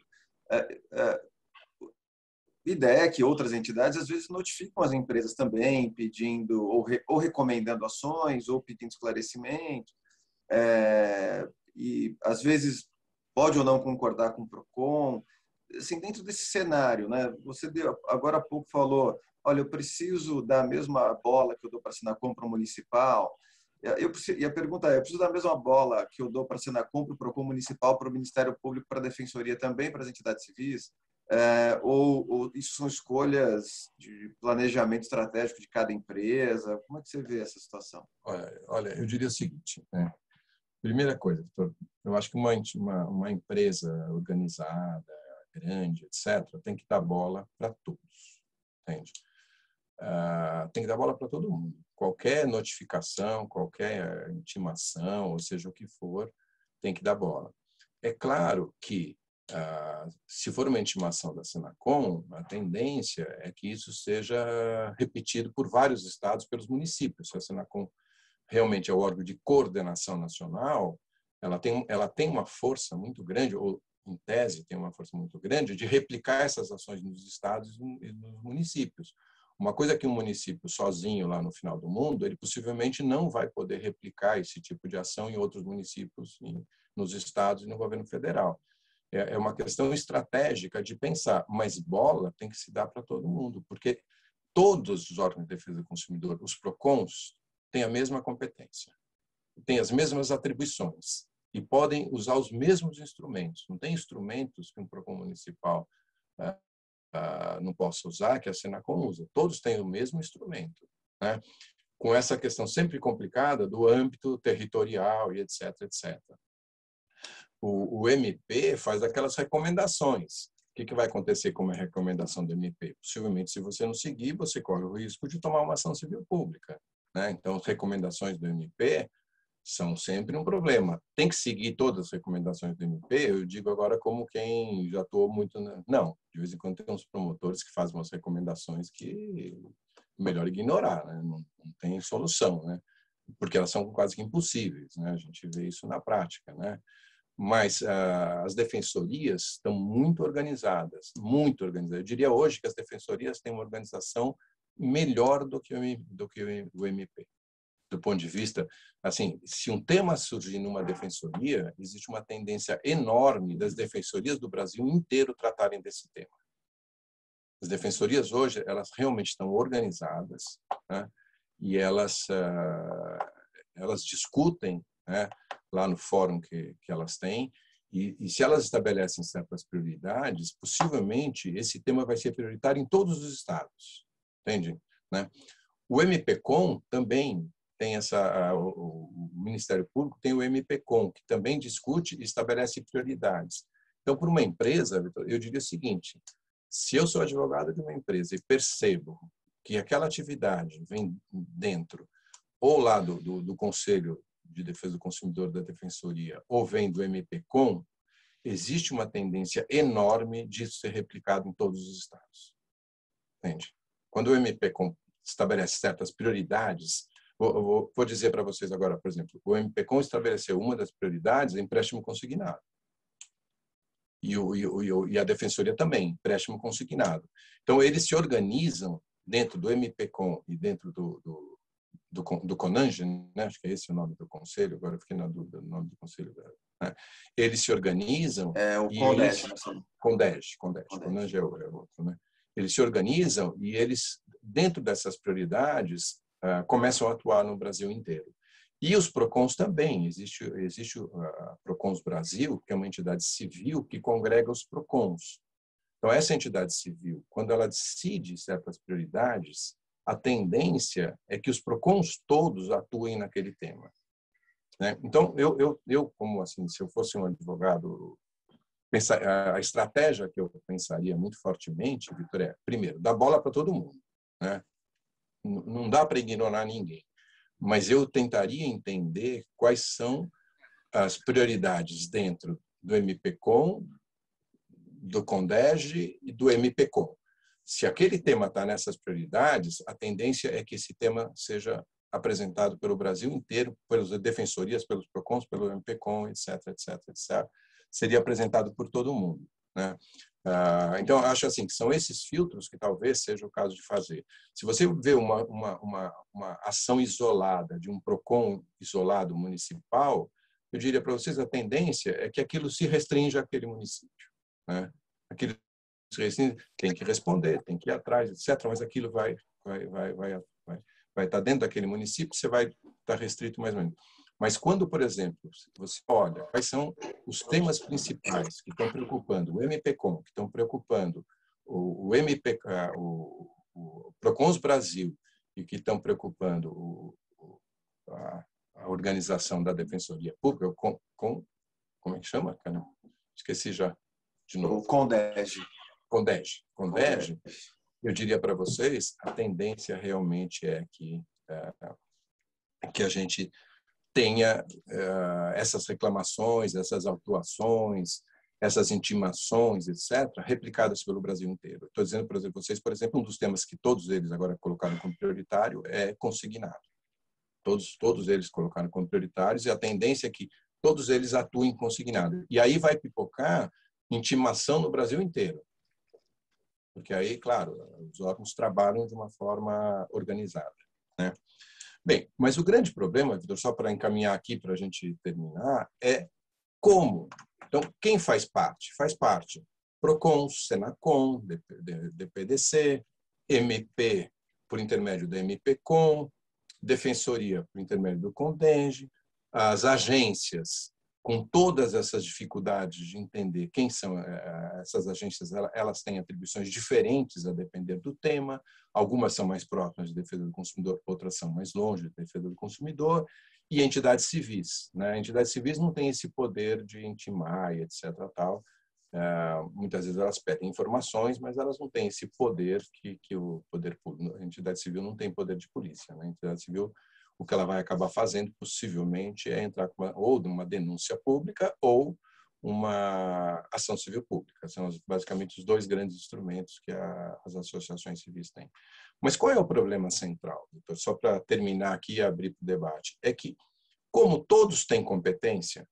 IDEC e outras entidades, às vezes, notificam as empresas também, pedindo ou recomendando ações, ou pedindo esclarecimento. e às vezes pode ou não concordar com o PROCON. Assim, dentro desse cenário, né? Você agora há pouco falou, olha, eu preciso da mesma bola que eu dou para a Senacom para o municipal. E a pergunta é, eu preciso da mesma bola que eu dou para a Senacom, para o PROCON municipal, para o Ministério Público, para a Defensoria também, para as entidades civis? Ou isso são escolhas de planejamento estratégico de cada empresa? Como é que você vê essa situação? Olha, eu diria o seguinte, né? Primeira coisa, eu acho que uma empresa organizada, grande, etc., tem que dar bola para todos, entende? Tem que dar bola para todo mundo. Qualquer notificação, qualquer intimação, ou seja o que for, tem que dar bola. É claro que, se for uma intimação da Senacom, a tendência é que isso seja repetido por vários estados, pelos municípios. Se a Senacom realmente é o órgão de coordenação nacional, ela tem uma força muito grande, ou em tese tem uma força muito grande, de replicar essas ações nos estados e nos municípios. Uma coisa que um município sozinho lá no final do mundo, ele possivelmente não vai poder replicar esse tipo de ação em outros municípios, nos estados e no governo federal. É uma questão estratégica de pensar, mas bola tem que se dar para todo mundo, porque todos os órgãos de defesa do consumidor, os PROCONs, têm a mesma competência, têm as mesmas atribuições e podem usar os mesmos instrumentos. Não tem instrumentos que um PROCON municipal não possa usar, que a Senacom usa. Todos têm o mesmo instrumento, né? Com essa questão sempre complicada do âmbito territorial e etc, etc. O MP faz aquelas recomendações. O que vai acontecer com uma recomendação do MP? Possivelmente, se você não seguir, você corre o risco de tomar uma ação civil pública, né? Então, as recomendações do MP são sempre um problema. Tem que seguir todas as recomendações do MP? Eu digo agora como quem já atuou muito... Não, de vez em quando tem uns promotores que fazem umas recomendações que é melhor ignorar, né? Não tem solução, né? Porque elas são quase que impossíveis, né? A gente vê isso na prática, né? Mas as defensorias estão muito organizadas, muito organizadas. Eu diria hoje que as defensorias têm uma organização melhor do que o MP. Do ponto de vista, assim, se um tema surgir numa defensoria, existe uma tendência enorme das defensorias do Brasil inteiro tratarem desse tema. As defensorias hoje, elas realmente estão organizadas, né? E elas discutem, né, lá no fórum que elas têm, e se elas estabelecem certas prioridades, possivelmente esse tema vai ser prioritário em todos os estados, entende? Né? O MPCOM também tem o Ministério Público tem o MPCOM, que também discute e estabelece prioridades. Então, para uma empresa, eu diria o seguinte: se eu sou advogado de uma empresa e percebo que aquela atividade vem dentro ou lá do Conselho de Defesa do Consumidor da Defensoria ou vem do MPCOM, existe uma tendência enorme disso ser replicado em todos os estados. Entende? Quando o MPCOM estabelece certas prioridades, vou dizer para vocês agora, por exemplo, o MPCOM estabeleceu uma das prioridades, empréstimo consignado. E a Defensoria também, empréstimo consignado. Então, eles se organizam dentro do MPCOM e dentro do CONANGE, né? Acho que é esse o nome do conselho, agora eu fiquei na dúvida do nome do conselho. Né? Eles se organizam... O CONDEG. CONANGE é o outro, né? Eles se organizam e eles, dentro dessas prioridades, começam a atuar no Brasil inteiro. E os PROCONs também. Existe a PROCONs Brasil, que é uma entidade civil que congrega os PROCONs. Então, essa entidade civil, quando ela decide certas prioridades, a tendência é que os PROCONs todos atuem naquele tema. Né? Então, eu como assim, se eu fosse um advogado, a estratégia que eu pensaria muito fortemente, Vitor, é, primeiro, dar bola para todo mundo. Né? Não dá para ignorar ninguém. Mas eu tentaria entender quais são as prioridades dentro do MPCOM, do CONDEG e do MPCOM. Se aquele tema está nessas prioridades, a tendência é que esse tema seja apresentado pelo Brasil inteiro, pelas defensorias, pelos PROCONs, pelo MPCOM, etc, etc, etc. Seria apresentado por todo mundo. Né? Então, acho assim que são esses filtros que talvez seja o caso de fazer. Se você vê uma ação isolada de um PROCON isolado municipal, eu diria para vocês, a tendência é que aquilo se restrinja àquele município, né? Aquilo se restringe, tem que responder, tem que ir atrás, etc. Mas aquilo vai estar dentro daquele município, você vai estar restrito mais ou menos. Mas quando, por exemplo, você olha quais são os temas principais que estão preocupando o MPCOM, que estão preocupando o Procons Brasil e que estão preocupando a organização da Defensoria Pública, como é que chama? Esqueci já de novo. O CONDEG. CONDEG. Eu diria para vocês, a tendência realmente é que a gente tenha essas reclamações, essas autuações, essas intimações, etc., replicadas pelo Brasil inteiro. Estou dizendo para vocês, por exemplo, um dos temas que todos eles agora colocaram como prioritário é consignado. Todos eles colocaram como prioritários e a tendência é que todos eles atuem consignado. E aí vai pipocar intimação no Brasil inteiro. Porque aí, claro, os órgãos trabalham de uma forma organizada, né? Bem, mas o grande problema, Vitor, só para encaminhar aqui para a gente terminar, é como. Então, quem faz parte? Faz parte PROCONs, SENACOM, DPDC, MP por intermédio da MPCOM, Defensoria por intermédio do CONDENG, as agências com todas essas dificuldades de entender quem são essas agências, elas têm atribuições diferentes a depender do tema, algumas são mais próximas de defesa do consumidor, outras são mais longe de defesa do consumidor, e entidades civis, né? Entidades civis não têm esse poder de intimar e etc. Tal. Muitas vezes elas pedem informações, mas elas não têm esse poder que o poder público, a entidade civil não tem poder de polícia, né? A entidade civil, o que ela vai acabar fazendo, possivelmente, é entrar com ou numa denúncia pública ou uma ação civil pública. São basicamente os dois grandes instrumentos que as associações civis têm. Mas qual é o problema central, Vitor? Só para terminar aqui e abrir para o debate, é que, como todos têm competência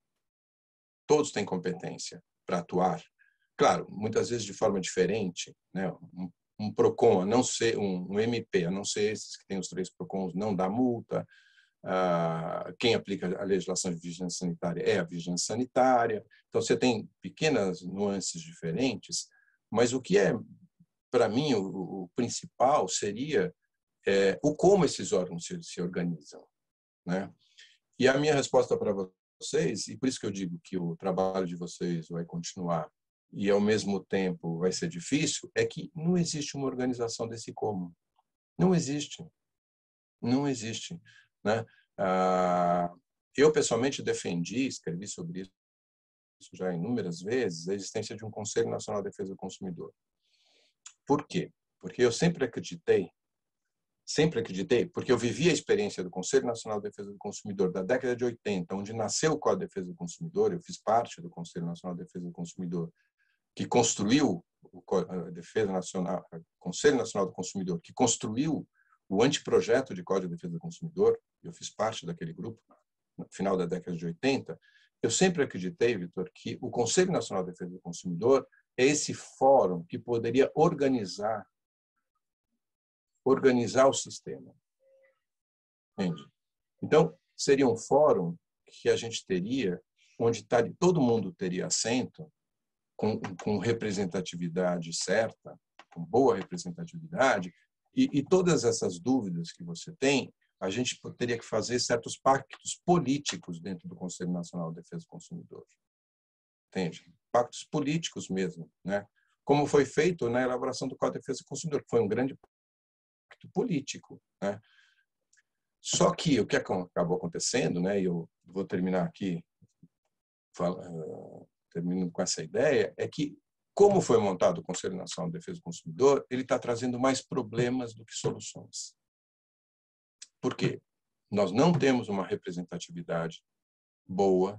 para atuar, claro, muitas vezes de forma diferente, né? Um PROCON, a não ser um MP, a não ser esses que têm os 3 PROCONs, não dá multa. Quem aplica a legislação de vigilância sanitária é a vigilância sanitária. Então, você tem pequenas nuances diferentes, mas o que é, para mim, o principal seria o como esses órgãos se organizam, né? E a minha resposta para vocês, e por isso que eu digo que o trabalho de vocês vai continuar e, ao mesmo tempo, vai ser difícil, é que não existe uma organização desse como. Não existe. Não existe, né? Eu, pessoalmente, escrevi sobre isso já inúmeras vezes, a existência de um Conselho Nacional de Defesa do Consumidor. Por quê? Porque eu sempre acreditei, porque eu vivi a experiência do Conselho Nacional de Defesa do Consumidor da década de 80, onde nasceu o Código de Defesa do Consumidor, eu fiz parte do Conselho Nacional de Defesa do Consumidor, que construiu o Conselho Nacional do Consumidor, que construiu o anteprojeto de Código de Defesa do Consumidor, eu fiz parte daquele grupo no final da década de 80, eu sempre acreditei, Vitor, que o Conselho Nacional de Defesa do Consumidor é esse fórum que poderia organizar o sistema. Entende? Então, seria um fórum que a gente teria, onde todo mundo teria assento, com representatividade certa, com boa representatividade, e todas essas dúvidas que você tem, a gente teria que fazer certos pactos políticos dentro do Conselho Nacional de Defesa do Consumidor. Entende? Pactos políticos mesmo, né? Como foi feito na elaboração do Código de Defesa do Consumidor, que foi um grande pacto político, né? Só que o que acabou acontecendo, né? E eu vou terminar aqui termino com essa ideia, é que, como foi montado o Conselho Nacional de Defesa do Consumidor, ele está trazendo mais problemas do que soluções. Por quê? Nós não temos uma representatividade boa.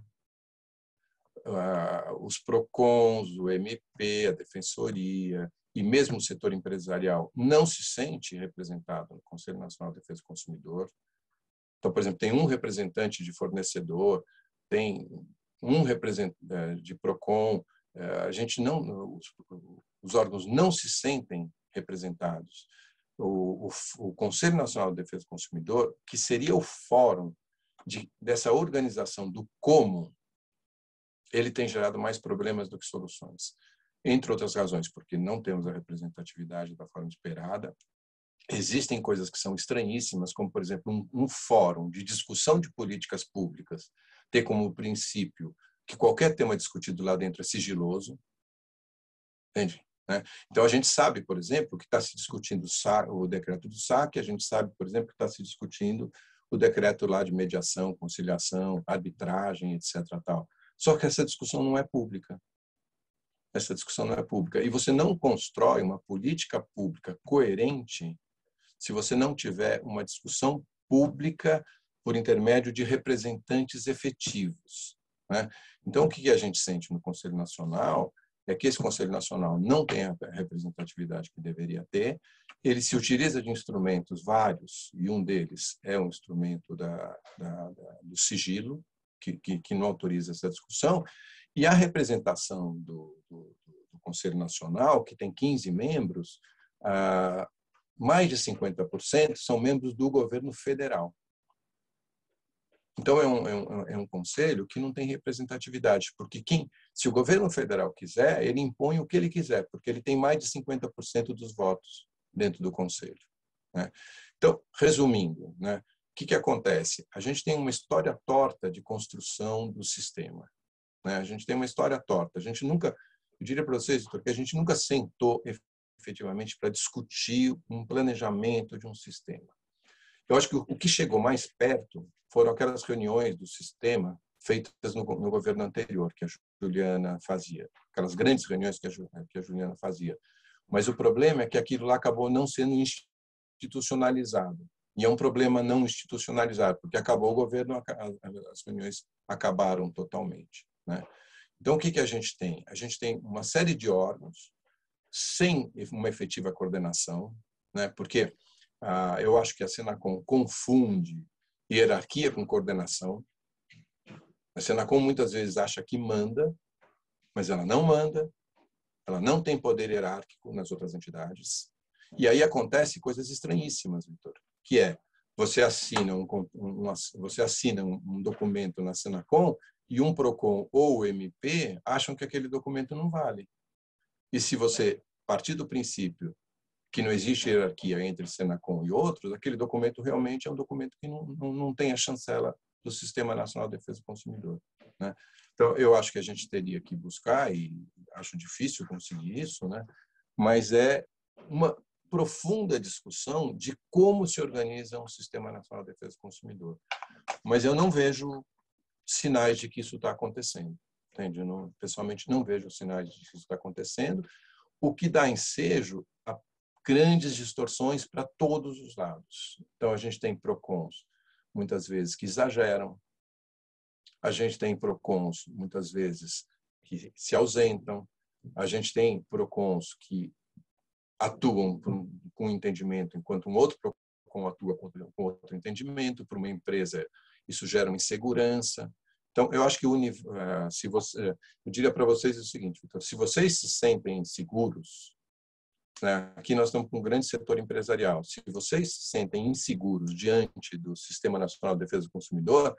Os PROCONs, o MP, a Defensoria e mesmo o setor empresarial não se sente representado no Conselho Nacional de Defesa do Consumidor. Então, por exemplo, tem um representante de fornecedor, tem um representante de PROCON, a gente não, os órgãos não se sentem representados. O Conselho Nacional de Defesa do Consumidor, que seria o fórum dessa organização do como, ele tem gerado mais problemas do que soluções. Entre outras razões, porque não temos a representatividade da forma esperada. Existem coisas que são estranhíssimas, como, por exemplo, um fórum de discussão de políticas públicas ter como princípio que qualquer tema discutido lá dentro é sigiloso. Entende? Né? Então, a gente sabe, por exemplo, que está se discutindo o decreto do saque, a gente sabe, por exemplo, que está se discutindo o decreto lá de mediação, conciliação, arbitragem, etc. Tal. Só que essa discussão não é pública. Essa discussão não é pública. E você não constrói uma política pública coerente se você não tiver uma discussão pública por intermédio de representantes efetivos. Né? Então, o que a gente sente no Conselho Nacional é que esse Conselho Nacional não tem a representatividade que deveria ter, ele se utiliza de instrumentos vários, e um deles é um instrumento do sigilo, que não autoriza essa discussão, e a representação do Conselho Nacional, que tem 15 membros, mais de 50% são membros do governo federal. Então, é um conselho que não tem representatividade, porque se o governo federal quiser, ele impõe o que ele quiser, porque ele tem mais de 50% dos votos dentro do conselho. Né? Então, resumindo, né, o que acontece? A gente tem uma história torta de construção do sistema. Né? A gente tem uma história torta. A gente nunca, eu diria para vocês, porque a gente nunca sentou efetivamente para discutir um planejamento de um sistema. Eu acho que o que chegou mais perto foram aquelas reuniões do sistema feitas no governo anterior, que a Juliana fazia. Aquelas grandes reuniões que a Juliana fazia. Mas o problema é que aquilo lá acabou não sendo institucionalizado. E é um problema não institucionalizado, porque acabou o governo, as reuniões acabaram totalmente. Né? Então, o que a gente tem? A gente tem uma série de órgãos sem uma efetiva coordenação, né? Porque eu acho que a Senacom confunde hierarquia com coordenação. A Senacom muitas vezes acha que manda, mas ela não manda, ela não tem poder hierárquico nas outras entidades. E aí acontece coisas estranhíssimas, Vitor, que é você assina um documento na Senacom e um PROCON ou o MP acham que aquele documento não vale. E se você partir do princípio que não existe hierarquia entre Senacom e outros, aquele documento realmente é um documento que não tem a chancela do Sistema Nacional de Defesa do Consumidor. Né? Então, eu acho que a gente teria que buscar, e acho difícil conseguir isso, né? Mas é uma profunda discussão de como se organiza um Sistema Nacional de Defesa do Consumidor. Mas eu não vejo sinais de que isso está acontecendo. Entende? Eu pessoalmente não vejo sinais de que isso está acontecendo, o que dá ensejo a grandes distorções para todos os lados. Então, a gente tem PROCONs, muitas vezes, que exageram. A gente tem PROCONs, muitas vezes, que se ausentam. A gente tem PROCONs que atuam com entendimento, enquanto um outro PROCON atua com outro entendimento. Para uma empresa, isso gera uma insegurança. Então, eu acho que eu diria para vocês o seguinte, Victor, se vocês se sentem seguros, né, aqui nós estamos com um grande setor empresarial, se vocês se sentem inseguros diante do Sistema Nacional de Defesa do Consumidor,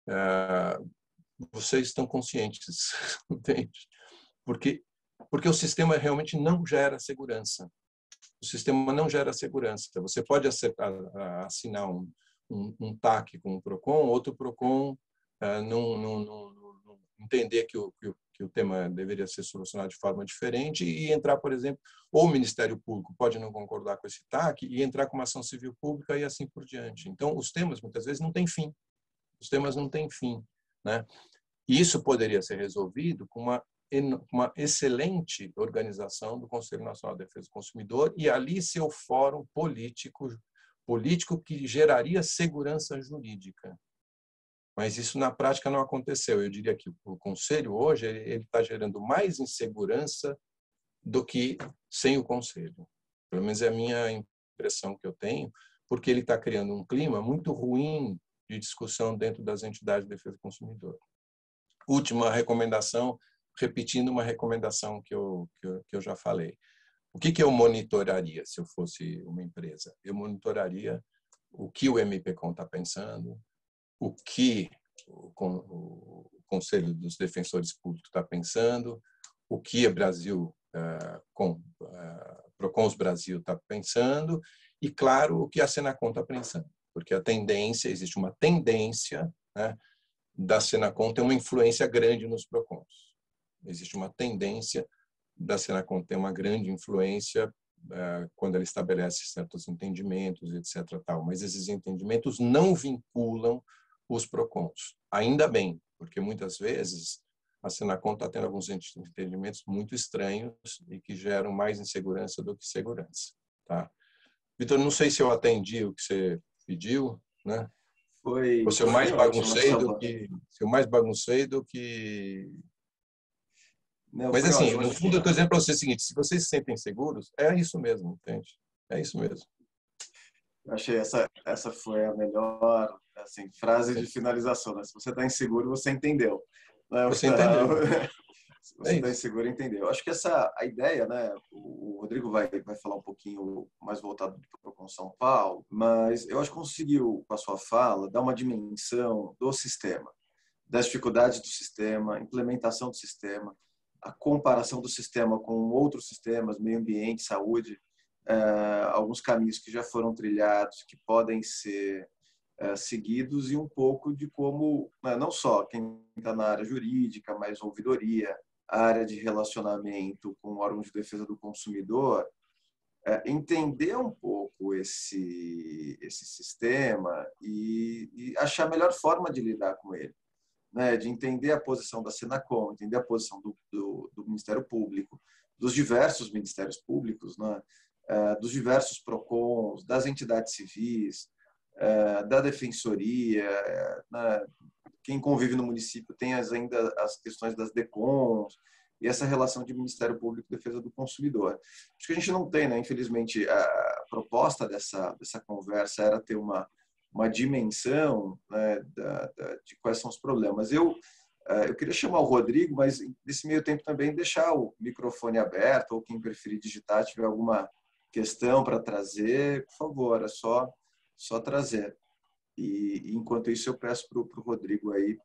vocês estão conscientes, entende? Porque o sistema realmente não gera segurança. O sistema não gera segurança. Você pode assinar um TAC com um PROCON, outro PROCON não entender que o tema deveria ser solucionado de forma diferente e entrar, por exemplo, ou o Ministério Público pode não concordar com esse TAC e entrar com uma ação civil pública e assim por diante. Então, os temas, muitas vezes, não têm fim. Os temas não têm fim. Né? E isso poderia ser resolvido com uma excelente organização do Conselho Nacional de Defesa do Consumidor e ali seu fórum político que geraria segurança jurídica. Mas isso na prática não aconteceu. Eu diria que o Conselho hoje ele está gerando mais insegurança do que sem o Conselho. Pelo menos é a minha impressão que eu tenho, porque ele está criando um clima muito ruim de discussão dentro das entidades de defesa do consumidor. Última recomendação, repetindo uma recomendação que eu já falei. O que eu monitoraria se eu fosse uma empresa? Eu monitoraria o que o MPCOM está pensando, o que o Conselho dos Defensores Públicos está pensando, o que a Brasil, Procons Brasil está pensando e, claro, o que a Senacom está pensando. Porque existe uma tendência, né, da Senacom ter uma influência grande nos Procons. Existe uma tendência da Senacom ter uma grande influência quando ela estabelece certos entendimentos, etc. Tal. Mas esses entendimentos não vinculam os Procons. Ainda bem, porque muitas vezes a Senacom está tendo alguns entendimentos muito estranhos e que geram mais insegurança do que segurança. Tá? Vitor, não sei se eu atendi o que você pediu, né? Foi eu mais baguncei do que... Não, mas, assim, ótimo. no fundo, eu estou dizendo para vocês o seguinte, se vocês se sentem seguros, é isso mesmo, entende? É isso mesmo. Eu achei essa foi a melhor assim, frase de finalização. Né? Se você está inseguro, você entendeu. Né? Você entendeu. Se você está inseguro, entendeu. Acho que a ideia, né? O Rodrigo vai falar um pouquinho mais voltado para o São Paulo, mas eu acho que conseguiu, com a sua fala, dar uma dimensão do sistema, das dificuldades do sistema, implementação do sistema, a comparação do sistema com outros sistemas, meio ambiente, saúde, alguns caminhos que já foram trilhados, que podem ser seguidos e um pouco de como, não só quem está na área jurídica, mas ouvidoria, a área de relacionamento com órgãos de defesa do consumidor, entender um pouco esse sistema e achar a melhor forma de lidar com ele. Né, de entender a posição da Senacom, entender a posição do Ministério Público, dos diversos ministérios públicos, né, dos diversos PROCONs, das entidades civis, da defensoria, né, quem convive no município tem ainda as questões das DECONs e essa relação de Ministério Público e Defesa do Consumidor. Acho que a gente não tem, né, infelizmente, a proposta dessa conversa era ter uma dimensão, né, de quais são os problemas. Eu queria chamar o Rodrigo, mas nesse meio tempo também deixar o microfone aberto, ou quem preferir digitar, tiver alguma questão para trazer, por favor, é só trazer. E enquanto isso eu peço para o Rodrigo aí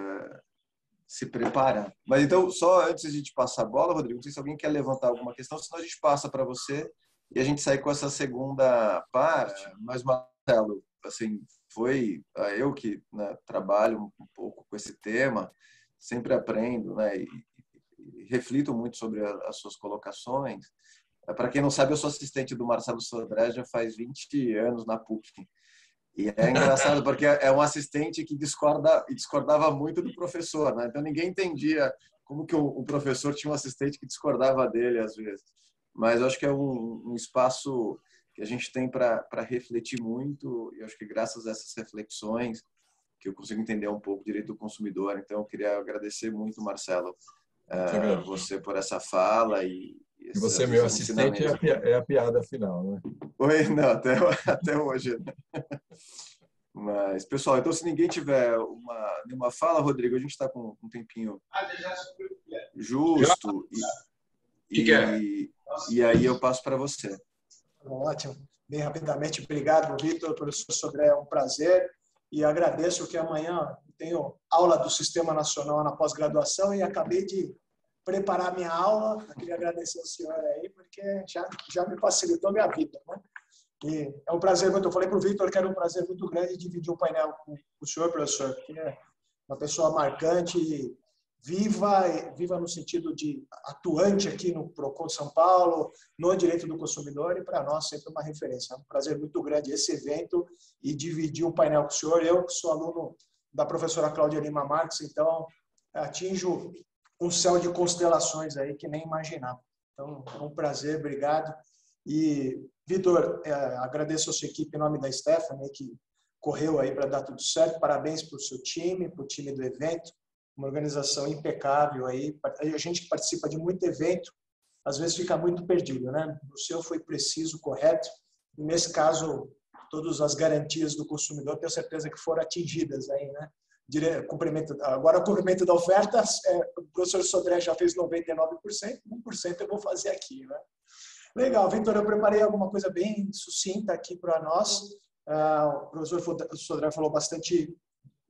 se preparar. Mas então, só antes de a gente passar a bola, Rodrigo, não sei se alguém quer levantar alguma questão, senão a gente passa para você e a gente sai com essa segunda parte. Mas, Marcelo, assim, foi eu que, né, trabalho um pouco com esse tema, sempre aprendo, né, e reflito muito sobre as suas colocações. Para quem não sabe, eu sou assistente do Marcelo Sodré já faz 20 anos na PUC. E é engraçado porque é um assistente que discordava muito do professor, né? Então ninguém entendia como que o professor tinha um assistente que discordava dele às vezes. Mas eu acho que é um espaço que a gente tem para refletir muito, e acho que graças a essas reflexões que eu consigo entender um pouco o direito do consumidor. Então eu queria agradecer muito, Marcelo, você por essa fala e você, meu assistente, é a piada final, né? Oi, não, até hoje. Mas, pessoal, então se ninguém tiver nenhuma fala, Rodrigo, a gente está com um tempinho justo e aí eu passo para você. Ótimo. Bem rapidamente, obrigado, Vitor, professor Sodré, é um prazer e agradeço que amanhã tenho aula do Sistema Nacional na pós-graduação e acabei de preparar minha aula. Eu queria agradecer ao senhor aí, porque já me facilitou a minha vida, né? E é um prazer muito. Eu falei para o Vitor que era um prazer muito grande dividir o painel com o senhor, professor, porque é uma pessoa marcante, viva no sentido de atuante aqui no PROCON de São Paulo, no direito do consumidor, e para nós sempre uma referência. É um prazer muito grande esse evento e dividir o painel com o senhor. Eu, que sou aluno da professora Cláudia Lima Marques, então atinjo um céu de constelações aí que nem imaginava. Então, é um prazer, obrigado. E, Vitor, agradeço a sua equipe em nome da Stephanie, que correu aí para dar tudo certo. Parabéns para o seu time, para o time do evento. Uma organização impecável aí. A gente que participa de muito evento, às vezes fica muito perdido, né? O seu foi preciso, correto. E, nesse caso, todas as garantias do consumidor, tenho certeza que foram atingidas aí, né? Agora, o cumprimento da oferta, o professor Sodré já fez 99%, 1% eu vou fazer aqui, né? Legal, Vitor, eu preparei alguma coisa bem sucinta aqui para nós. O professor Sodré falou bastante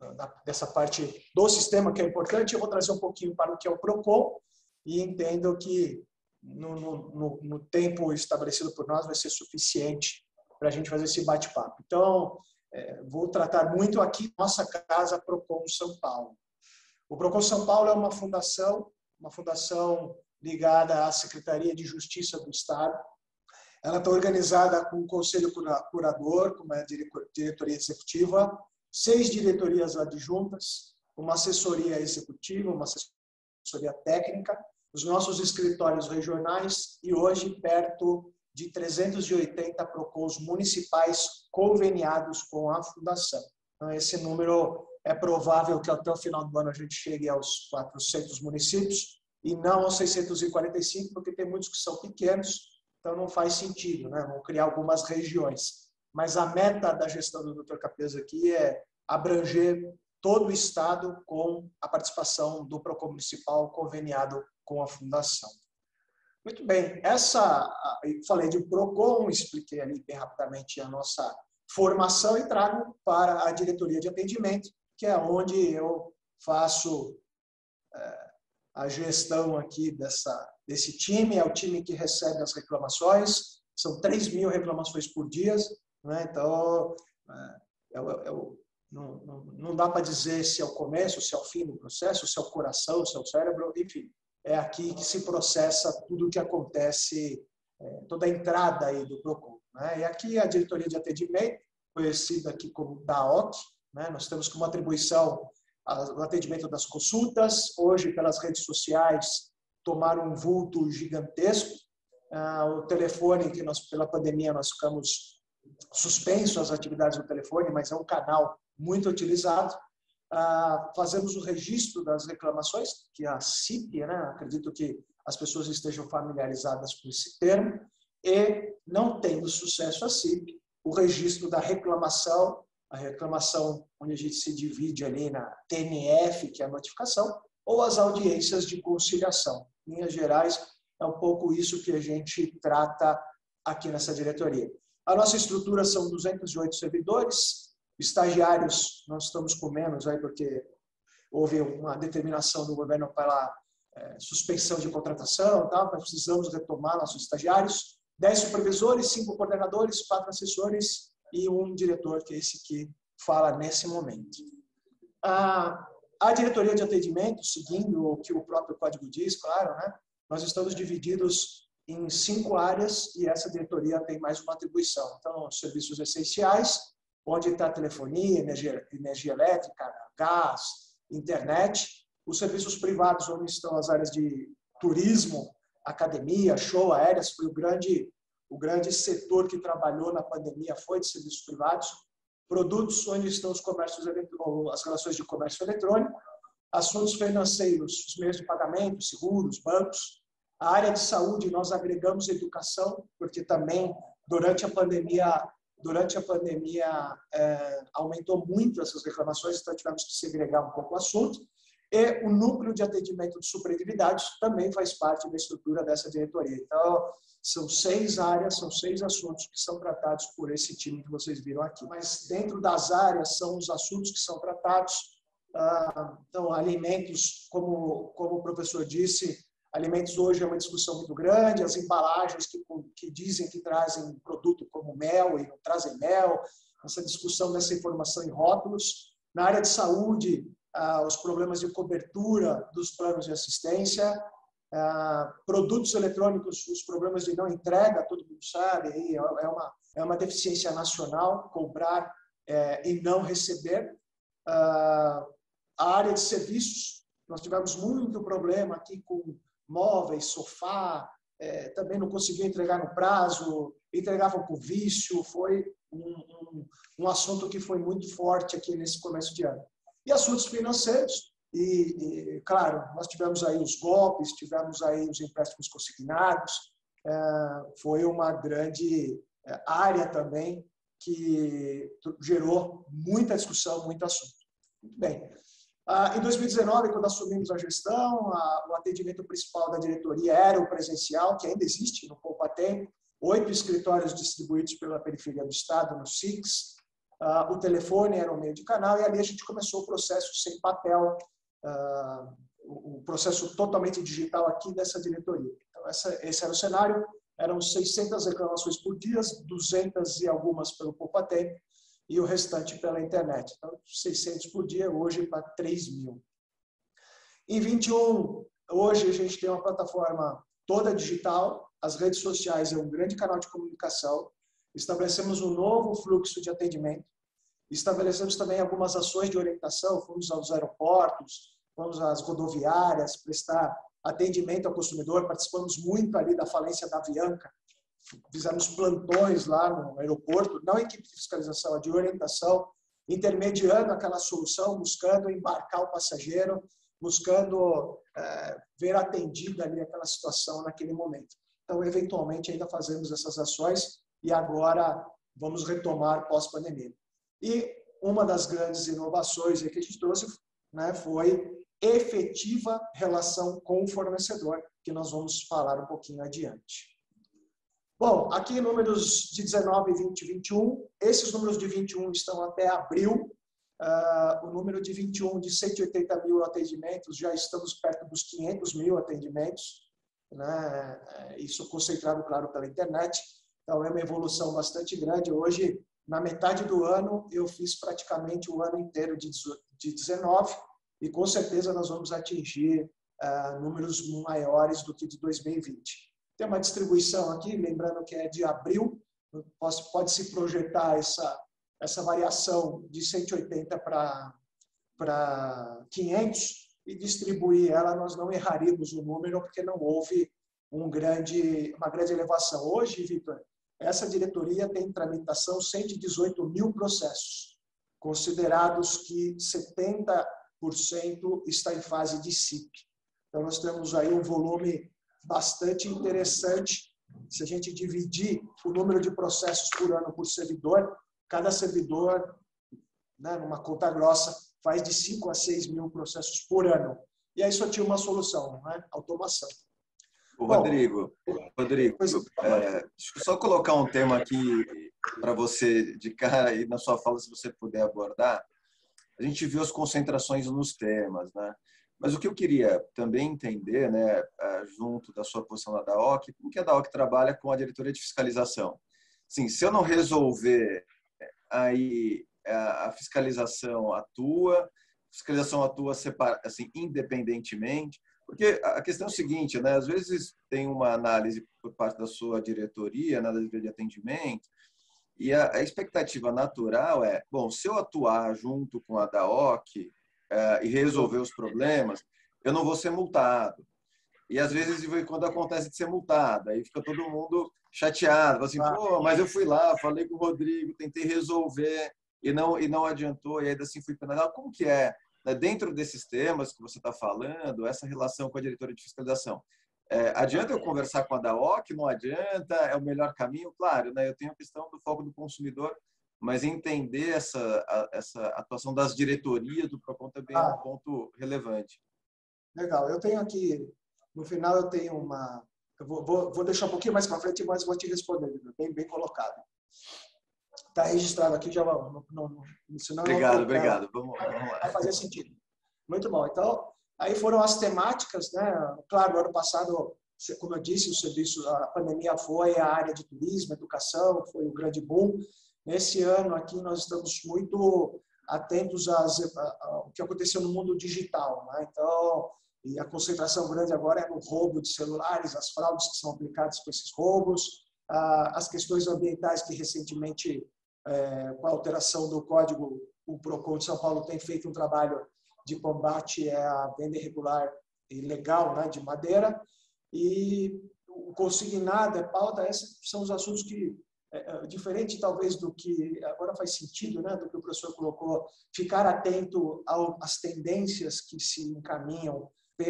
dessa parte do sistema, que é importante. Eu vou trazer um pouquinho para o que é o PROCON e entendo que no tempo estabelecido por nós vai ser suficiente para a gente fazer esse bate-papo. Então, vou tratar muito aqui nossa casa PROCON São Paulo. O PROCON São Paulo é uma fundação ligada à Secretaria de Justiça do Estado. Ela está organizada com um conselho curador, com uma diretoria executiva, 6 diretorias adjuntas, uma assessoria executiva, uma assessoria técnica, os nossos escritórios regionais e hoje perto de 380 PROCONs municipais conveniados com a fundação. Então, esse número é provável que até o final do ano a gente chegue aos 400 municípios e não aos 645, porque tem muitos que são pequenos, então não faz sentido, né? Vamos criar algumas regiões. Mas a meta da gestão do Dr. Capeza aqui é abranger todo o Estado com a participação do PROCON municipal conveniado com a fundação. Muito bem, eu falei de PROCON, expliquei ali bem rapidamente a nossa formação e trago para a diretoria de atendimento, que é onde eu faço a gestão aqui desse time. É o time que recebe as reclamações, são 3.000 reclamações por dia, né? Então, não dá para dizer se é o começo, se é o fim do processo, se é o coração, se é o cérebro, enfim. É aqui que se processa tudo o que acontece, toda a entrada aí do PROCON, né? E aqui a diretoria de atendimento, conhecida aqui como DAOC, né? Nós temos como atribuição o atendimento das consultas. Hoje, pelas redes sociais, tomaram um vulto gigantesco. O telefone, que pela pandemia nós ficamos suspensos as atividades do telefone, mas é um canal muito utilizado. Fazemos o registro das reclamações, que é a CIP, né? Acredito que as pessoas estejam familiarizadas com esse termo, e não tendo sucesso a CIP, o registro da reclamação, a reclamação onde a gente se divide ali na TNF, que é a notificação, ou as audiências de conciliação. Em linhas gerais, é um pouco isso que a gente trata aqui nessa diretoria. A nossa estrutura são 208 servidores, estagiários nós estamos com menos, aí porque houve uma determinação do governo para suspensão de contratação, tá? Nós precisamos retomar nossos estagiários, 10 supervisores, 5 coordenadores, 4 assessores e um diretor, que é esse que fala nesse momento. A diretoria de atendimento, seguindo o que o próprio código diz, claro, né? Nós estamos divididos em 5 áreas e essa diretoria tem mais uma atribuição. Então, serviços essenciais, onde está telefonia, energia elétrica, gás, internet. Os serviços privados, onde estão as áreas de turismo, academia, show, aéreas, foi o grande setor que trabalhou na pandemia, foi de serviços privados. Produtos, onde estão os comércios as relações de comércio eletrônico. Assuntos financeiros, os meios de pagamento, seguros, bancos. A área de saúde, nós agregamos educação, porque também, durante a pandemia aumentou muito essas reclamações, então tivemos que segregar um pouco o assunto. E o núcleo de atendimento de superatividades também faz parte da estrutura dessa diretoria. Então, são 6 áreas, são 6 assuntos que são tratados por esse time que vocês viram aqui. Mas dentro das áreas são os assuntos que são tratados. Então, alimentos, como o professor disse, alimentos hoje é uma discussão muito grande, as embalagens que dizem que trazem produto como mel e não trazem mel, essa discussão dessa informação em rótulos. Na área de saúde, os problemas de cobertura dos planos de assistência, produtos eletrônicos, os problemas de não entrega, todo mundo sabe, aí é uma deficiência nacional, comprar e não receber. A área de serviços, nós tivemos muito problema aqui com móveis, sofá, também não conseguiam entregar no prazo, entregavam com vício, foi um assunto que foi muito forte aqui nesse começo de ano. E assuntos financeiros, claro, nós tivemos aí os golpes, tivemos aí os empréstimos consignados, foi uma grande área também que gerou muita discussão, muito assunto. Muito bem. Em 2019, quando assumimos a gestão, o atendimento principal da diretoria era o presencial, que ainda existe no Poupa Tempo, 8 escritórios distribuídos pela periferia do estado, no SIX, o telefone era o meio de canal, e ali a gente começou o processo sem papel, o processo totalmente digital aqui dessa diretoria. Então, esse era o cenário, eram 600 reclamações por dia, 200 e algumas pelo Poupatempo, e o restante pela internet. Então, 600 por dia, hoje para 3.000. Em 21, hoje a gente tem uma plataforma toda digital, as redes sociais é um grande canal de comunicação, estabelecemos um novo fluxo de atendimento, estabelecemos também algumas ações de orientação, fomos aos aeroportos, fomos às rodoviárias, prestar atendimento ao consumidor, participamos muito ali da falência da Avianca, fizemos plantões lá no aeroporto, não equipe de fiscalização, de orientação, intermediando aquela solução, buscando embarcar o passageiro, buscando ver atendida ali aquela situação naquele momento. Então, eventualmente, ainda fazemos essas ações e agora vamos retomar pós-pandemia. E uma das grandes inovações que a gente trouxe, né, foi efetiva relação com o fornecedor, que nós vamos falar um pouquinho adiante. Bom, aqui números de 19, 20 e 21. Esses números de 21 estão até abril. O número de 21, de 180 mil atendimentos, já estamos perto dos 500 mil atendimentos, né? Isso concentrado, claro, pela internet. Então, é uma evolução bastante grande. Hoje, na metade do ano, eu fiz praticamente o ano inteiro de 19 e, com certeza, nós vamos atingir números maiores do que de 2020. Tem uma distribuição aqui, lembrando que é de abril, pode-se projetar essa variação de 180 para 500 e distribuir ela, nós não erraríamos o número, porque não houve uma grande elevação. Hoje, Vitor, essa diretoria tem em tramitação 118 mil processos, considerados que 70% está em fase de CIP. Então, nós temos aí um volume bastante interessante. Se a gente dividir o número de processos por ano por servidor, cada servidor, né, numa conta grossa, faz de 5 a 6 mil processos por ano. E aí só tinha uma solução, né? Automação. Rodrigo, deixa eu só colocar um tema aqui para você de cara e na sua fala, se você puder abordar. A gente viu as concentrações nos temas, né? Mas o que eu queria também entender, né, junto da sua posição na DAOC, como que a DAOC trabalha com a diretoria de fiscalização? Sim, se eu não resolver, aí a fiscalização atua assim, independentemente, porque a questão é o seguinte, né, às vezes tem uma análise por parte da sua diretoria, análise de atendimento, e a expectativa natural é, bom, se eu atuar junto com a DAOC, e resolver os problemas, eu não vou ser multado. E às vezes, quando acontece de ser multado, aí fica todo mundo chateado, assim, pô, mas eu fui lá, falei com o Rodrigo, tentei resolver e não adiantou, e ainda assim fui penalizado. Como que é, né, dentro desses temas que você está falando, essa relação com a diretoria de fiscalização? Adianta eu conversar com a DAOC? Não adianta? É o melhor caminho? Claro, né, eu tenho a questão do foco do consumidor, mas entender essa atuação das diretorias do PROCON também é um ponto relevante. Legal. Eu tenho aqui, no final eu tenho uma... Eu vou deixar um pouquinho mais para frente, mas vou te responder, bem colocado. Está registrado aqui, já vamos. Senão obrigado. Vamos lá. Vai fazer sentido. Muito bom. Então, aí foram as temáticas, né? Claro, no ano passado, como eu disse, o serviço, a pandemia foi a área de turismo, educação, foi um grande boom. Nesse ano aqui nós estamos muito atentos ao que aconteceu no mundo digital, né? Então, e a concentração grande agora é no roubo de celulares, as fraudes que são aplicadas por esses roubos, as questões ambientais que recentemente, com a alteração do código, o PROCON de São Paulo tem feito um trabalho de combate à venda irregular e ilegal, né, de madeira, e o consignado, pauta, esses são os assuntos que diferente talvez do que agora faz sentido, né, do que o professor colocou, ficar atento às tendências que se encaminham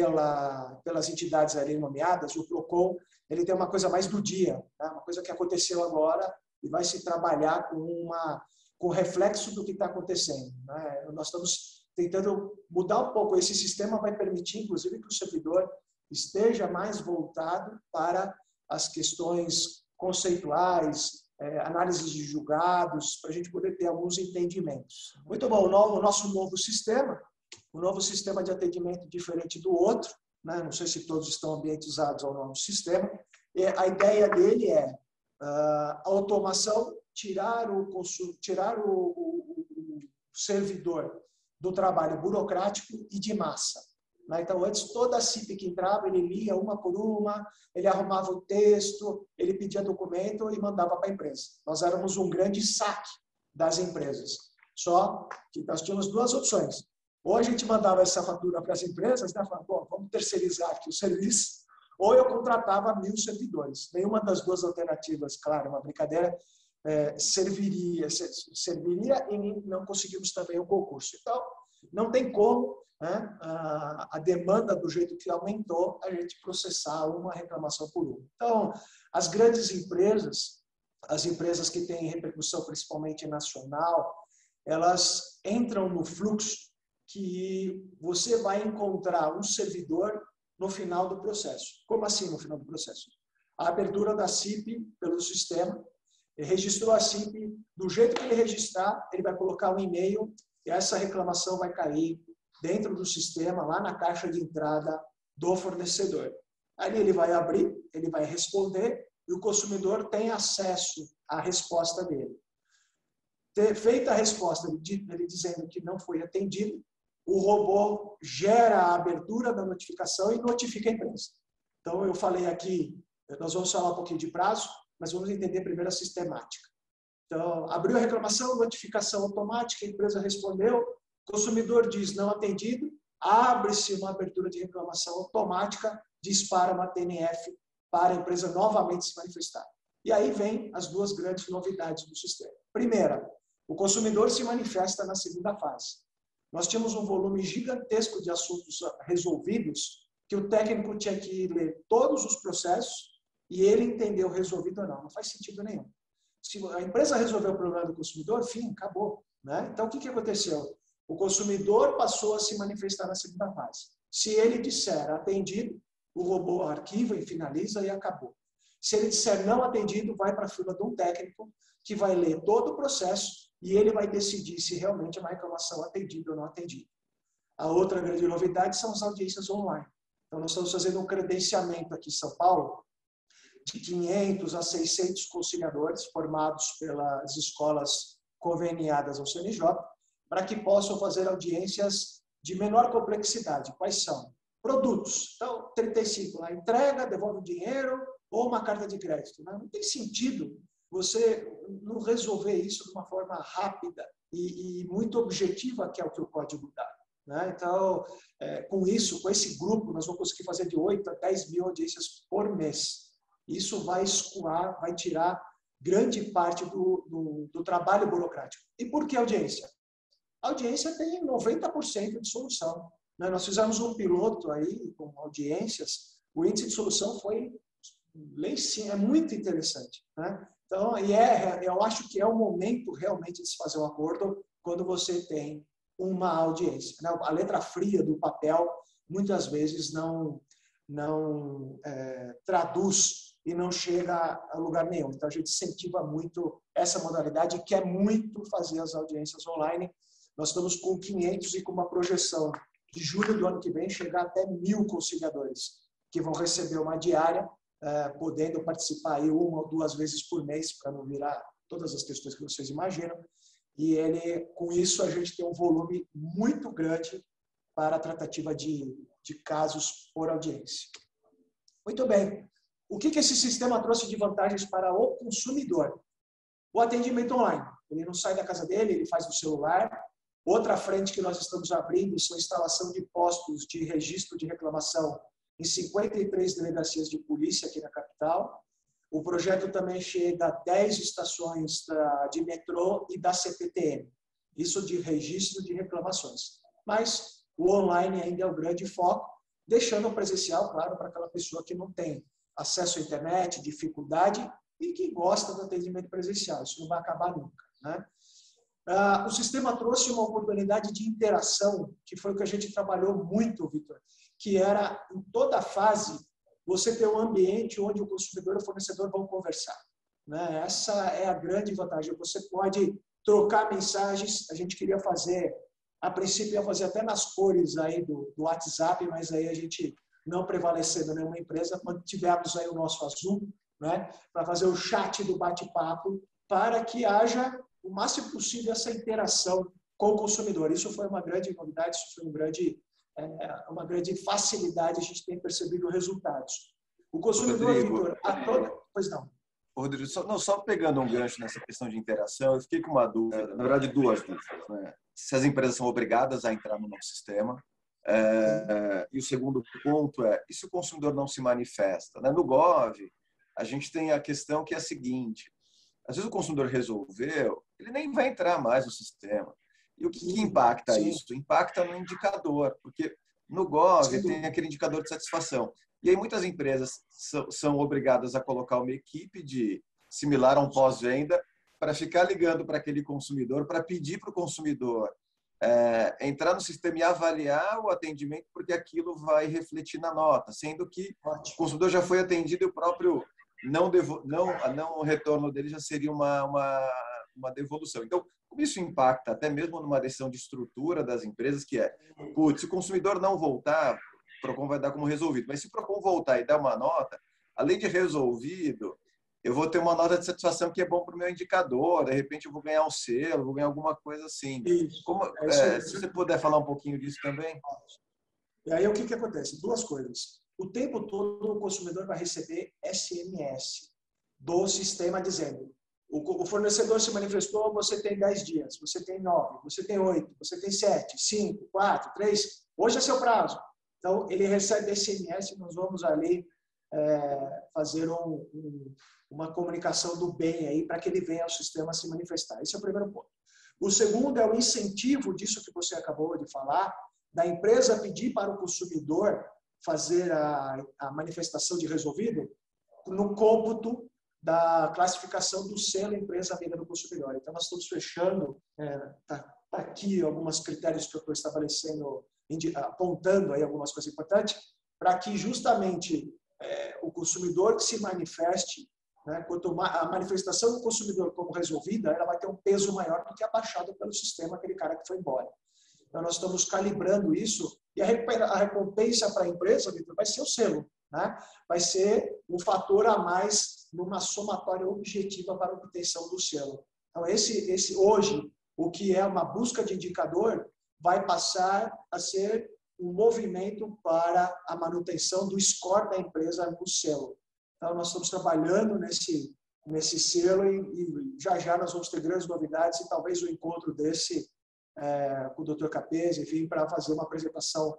pelas entidades ali nomeadas. O PROCON, ele tem uma coisa mais do dia, né, uma coisa que aconteceu agora e vai se trabalhar com reflexo do que está acontecendo, né? Nós estamos tentando mudar um pouco. Esse sistema vai permitir, inclusive, que o servidor esteja mais voltado para as questões conceituais, análise de julgados, para a gente poder ter alguns entendimentos. Muito bom, o nosso novo sistema, o novo sistema de atendimento diferente do outro, né? Não sei se todos estão ambientizados ou não no sistema. A ideia dele é a automação, tirar o servidor do trabalho burocrático e de massa. Então, antes, toda a CIP que entrava, ele lia uma por uma, ele arrumava o texto, ele pedia documento e mandava para a empresa. Nós éramos um grande saque das empresas. Só que nós tínhamos duas opções. Ou a gente mandava essa fatura para as empresas, né? Falava, bom, vamos terceirizar aqui o serviço, ou eu contratava 1000 servidores. Nenhuma das duas alternativas, claro, uma brincadeira, serviria e não conseguimos também o concurso. Então, não tem como, né, a demanda do jeito que aumentou, a gente processar uma reclamação por uma. Então, as grandes empresas, as empresas que têm repercussão principalmente nacional, elas entram no fluxo que você vai encontrar um servidor no final do processo. Como assim no final do processo? A abertura da CIP pelo sistema, ele registrou a CIP, do jeito que ele registrar, ele vai colocar um e-mail e essa reclamação vai cair dentro do sistema, lá na caixa de entrada do fornecedor. Aí ele vai abrir, ele vai responder e o consumidor tem acesso à resposta dele. Feita a resposta, ele dizendo que não foi atendido, o robô gera a abertura da notificação e notifica a empresa. Então, eu falei aqui, nós vamos falar um pouquinho de prazo, mas vamos entender primeiro a sistemática. Então, abriu a reclamação, notificação automática, a empresa respondeu, o consumidor diz não atendido, abre-se uma abertura de reclamação automática, dispara uma TNF para a empresa novamente se manifestar. E aí vem as duas grandes novidades do sistema. Primeira, o consumidor se manifesta na segunda fase. Nós tínhamos um volume gigantesco de assuntos resolvidos que o técnico tinha que ler todos os processos e ele entendeu resolvido ou não. Não faz sentido nenhum. Se a empresa resolveu o problema do consumidor, fim, acabou, né? Então, o que aconteceu? O consumidor passou a se manifestar na segunda fase. Se ele disser atendido, o robô arquiva e finaliza e acabou. Se ele disser não atendido, vai para a fila de um técnico que vai ler todo o processo e ele vai decidir se realmente é uma reclamação atendida ou não atendida. A outra grande novidade são as audiências online. Então, nós estamos fazendo um credenciamento aqui em São Paulo de 500 a 600 conciliadores formados pelas escolas conveniadas ao CNJ para que possam fazer audiências de menor complexidade. Quais são? Produtos. Então, 35, lá, entrega, devolve o dinheiro ou uma carta de crédito. Não tem sentido você não resolver isso de uma forma rápida e muito objetiva, que é o que o código dá. Né? Então, com isso, com esse grupo, nós vamos conseguir fazer de 8 a 10 mil audiências por mês. Isso vai escoar, vai tirar grande parte do trabalho burocrático. E por que audiência? A audiência tem 90% de solução. Né? Nós fizemos um piloto aí com audiências, o índice de solução foi muito interessante. Né? Então, eu acho que é o momento realmente de se fazer um acordo quando você tem uma audiência. Né? A letra fria do papel, muitas vezes, não traduz e não chega a lugar nenhum. Então, a gente incentiva muito essa modalidade e quer muito fazer as audiências online. Nós estamos com 500 e com uma projeção de julho do ano que vem chegar até 1000 conciliadores que vão receber uma diária, podendo participar aí 1 ou 2 vezes por mês, para não virar todas as questões que vocês imaginam. E com isso, a gente tem um volume muito grande para a tratativa de casos por audiência. Muito bem. O que esse sistema trouxe de vantagens para o consumidor? O atendimento online. Ele não sai da casa dele, ele faz do celular. Outra frente que nós estamos abrindo são a instalação de postos de registro de reclamação em 53 delegacias de polícia aqui na capital. O projeto também chega a 10 estações de metrô e da CPTM. Isso de registro de reclamações. Mas o online ainda é o grande foco, deixando o presencial, claro, para aquela pessoa que não tem acesso à internet, dificuldade e que gosta do atendimento presencial. Isso não vai acabar nunca. Né? O sistema trouxe uma oportunidade de interação, que foi o que a gente trabalhou muito, Vitor, que era, em toda fase, você ter um ambiente onde o consumidor e o fornecedor vão conversar. né? Essa é a grande vantagem. Você pode trocar mensagens. A gente queria fazer, a princípio ia fazer até nas cores aí do WhatsApp, mas aí a gente não prevalecendo nenhuma empresa, quando tivermos aí o nosso azul, né? Para fazer o chat do bate-papo, para que haja o máximo possível essa interação com o consumidor. Isso foi uma grande novidade, isso foi uma grande facilidade, a gente tem percebido resultados. O consumidor, Vitor, pois não. Rodrigo, só pegando um gancho nessa questão de interação, eu fiquei com uma dúvida, na verdade duas dúvidas, né? Se as empresas são obrigadas a entrar no nosso sistema, e o segundo ponto e se o consumidor não se manifesta? Né? No Gov, a gente tem a questão que é a seguinte, às vezes o consumidor resolveu, ele nem vai entrar mais no sistema. E o que impacta isso? Impacta no indicador, porque no Gov tem aquele indicador de satisfação. E aí muitas empresas são obrigadas a colocar uma equipe similar a um pós-venda para ficar ligando para aquele consumidor, para pedir para o consumidor entrar no sistema e avaliar o atendimento, porque aquilo vai refletir na nota, sendo que o consumidor já foi atendido e o próprio não retorno dele já seria uma devolução. Então, como isso impacta até mesmo numa decisão de estrutura das empresas, que se o consumidor não voltar, o PROCON vai dar como resolvido. Mas se o PROCON voltar e dar uma nota, além de resolvido, eu vou ter uma nota de satisfação que é bom para o meu indicador, de repente eu vou ganhar um selo, vou ganhar alguma coisa assim. Se você puder falar um pouquinho disso também. E aí o que acontece? Duas coisas. O tempo todo o consumidor vai receber SMS do sistema dizendo: o fornecedor se manifestou, você tem 10 dias, você tem 9, você tem 8, você tem 7, 5, 4, 3, hoje é seu prazo. Então, ele recebe SMS e nós vamos ali fazer uma comunicação do bem aí para que ele venha ao sistema se manifestar. Esse é o primeiro ponto. O segundo é o incentivo disso que você acabou de falar, da empresa pedir para o consumidor fazer a manifestação de resolvido no cômputo da classificação do selo empresa amiga do consumidor. Então, nós estamos fechando, tá aqui alguns critérios que eu estou estabelecendo, apontando aí algumas coisas importantes, para que justamente o consumidor que se manifeste, né, quanto a manifestação do consumidor como resolvida, ela vai ter um peso maior do que abaixado pelo sistema, aquele cara que foi embora. Então, nós estamos calibrando isso e a recompensa para a empresa, Vitor, vai ser o selo, né? Vai ser um fator a mais numa somatória objetiva para a obtenção do selo. Então, hoje, o que é uma busca de indicador vai passar a ser um movimento para a manutenção do score da empresa no selo. Então, nós estamos trabalhando nesse selo e já nós vamos ter grandes novidades e talvez o encontro com o Dr. Capese, enfim, para fazer uma apresentação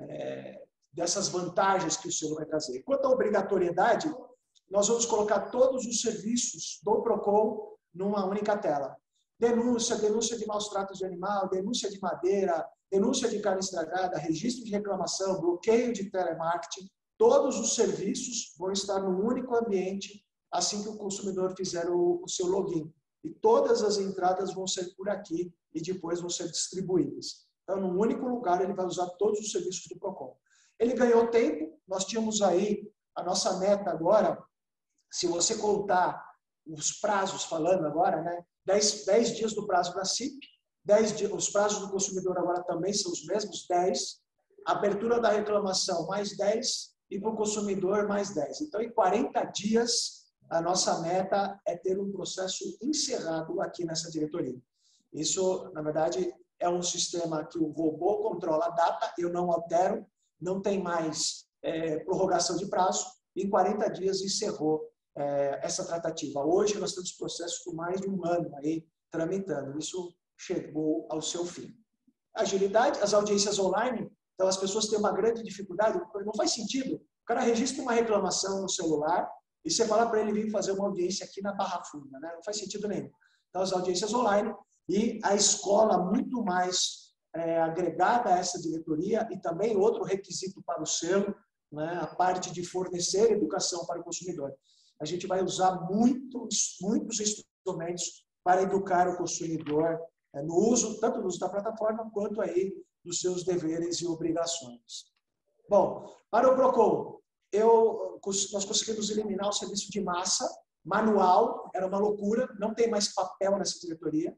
dessas vantagens que o selo vai trazer. Quanto à obrigatoriedade, nós vamos colocar todos os serviços do PROCON numa única tela. Denúncia de maus tratos de animal, denúncia de madeira, denúncia de carne estragada, registro de reclamação, bloqueio de telemarketing, todos os serviços vão estar num único ambiente assim que o consumidor fizer o seu login. E todas as entradas vão ser por aqui e depois vão ser distribuídas. Então, num único lugar, ele vai usar todos os serviços do PROCON. Ele ganhou tempo, nós tínhamos aí a nossa meta agora, se você contar os prazos, falando agora, né? 10 dias do prazo da CIP, 10 dias, os prazos do consumidor agora também são os mesmos, 10, abertura da reclamação mais 10 e para o consumidor mais 10. Então, em 40 dias, a nossa meta é ter um processo encerrado aqui nessa diretoria. Isso, na verdade, é um sistema que o robô controla a data, eu não altero, não tem mais prorrogação de prazo, e em 40 dias encerrou essa tratativa. Hoje nós temos processos com mais de 1 ano aí tramitando. Isso chegou ao seu fim. Agilidade, as audiências online, então as pessoas têm uma grande dificuldade, não faz sentido. O cara registra uma reclamação no celular e você fala para ele vir fazer uma audiência aqui na Barra Funda, né? Não faz sentido nenhum. Então as audiências online e a escola muito mais agregada a essa diretoria e também outro requisito para o selo, né? A parte de fornecer educação para o consumidor. A gente vai usar muitos instrumentos para educar o consumidor no uso, tanto no uso da plataforma, quanto aí dos seus deveres e obrigações. Bom, para o PROCON, nós conseguimos eliminar o serviço de massa, manual, era uma loucura, não tem mais papel nessa diretoria.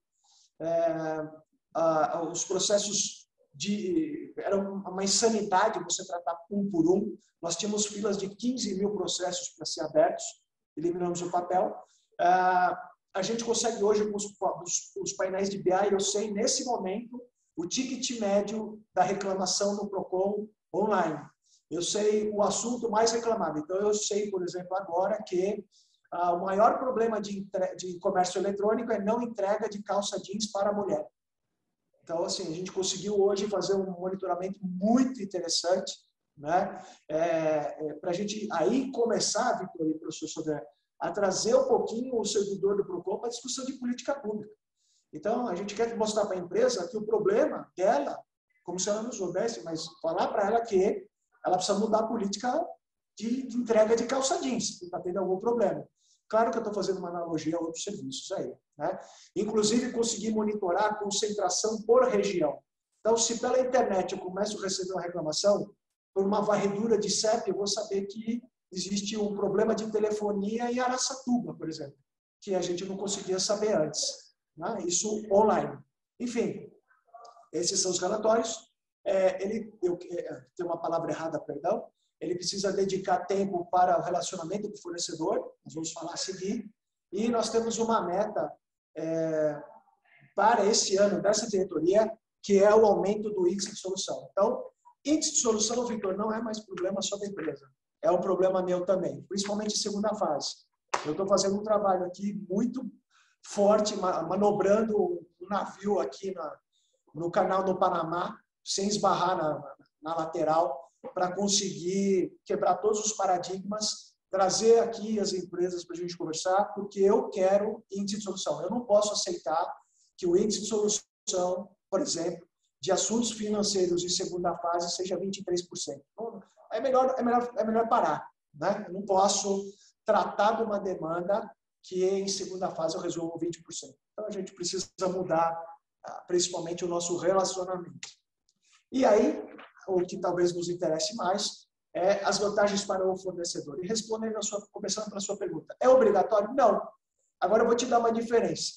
Os processos era uma insanidade você tratar um por um. Nós tínhamos filas de 15 mil processos para ser abertos, eliminamos o papel. A gente consegue hoje, com os painéis de BI, eu sei, nesse momento, o ticket médio da reclamação no PROCON online. Eu sei o assunto mais reclamado. Então, eu sei, por exemplo, agora que o maior problema de comércio eletrônico é não entrega de calça jeans para a mulher. Então, assim, a gente conseguiu hoje fazer um monitoramento muito interessante, né? Para a gente aí começar, Vitor e professor Sodré, a trazer um pouquinho o servidor do PROCON para a discussão de política pública. Então, a gente quer mostrar para a empresa que o problema dela, como se ela não soubesse, mas falar para ela que ela precisa mudar a política de entrega de calça jeans, que está tendo algum problema. Claro que eu estou fazendo uma analogia a outros serviços aí, né? Inclusive, conseguir monitorar a concentração por região. Então, se pela internet eu começo a receber uma reclamação, por uma varredura de CEP, eu vou saber que existe um problema de telefonia em Araçatuba, por exemplo, que a gente não conseguia saber antes, né? Isso online. Enfim, esses são os relatórios. Tem uma palavra errada, perdão. Ele precisa dedicar tempo para o relacionamento com o fornecedor, nós vamos falar a seguir. E nós temos uma meta para esse ano dessa diretoria, que é o aumento do índice de solução. Então, índice de solução, Vitor, não é mais problema só da empresa. É um problema meu também, principalmente em segunda fase. Eu estou fazendo um trabalho aqui muito forte, manobrando um navio aqui no canal do Panamá, sem esbarrar na lateral, para conseguir quebrar todos os paradigmas, trazer aqui as empresas para a gente conversar, porque eu quero índice de solução. Eu não posso aceitar que o índice de solução, por exemplo, de assuntos financeiros em segunda fase seja 23%. É melhor parar, né? Eu não posso tratar de uma demanda que em segunda fase eu resolvo 20%. Então, a gente precisa mudar principalmente o nosso relacionamento. E aí, o que talvez nos interesse mais é as vantagens para o fornecedor. E respondendo começando pela sua pergunta, é obrigatório? Não. Agora eu vou te dar uma diferença.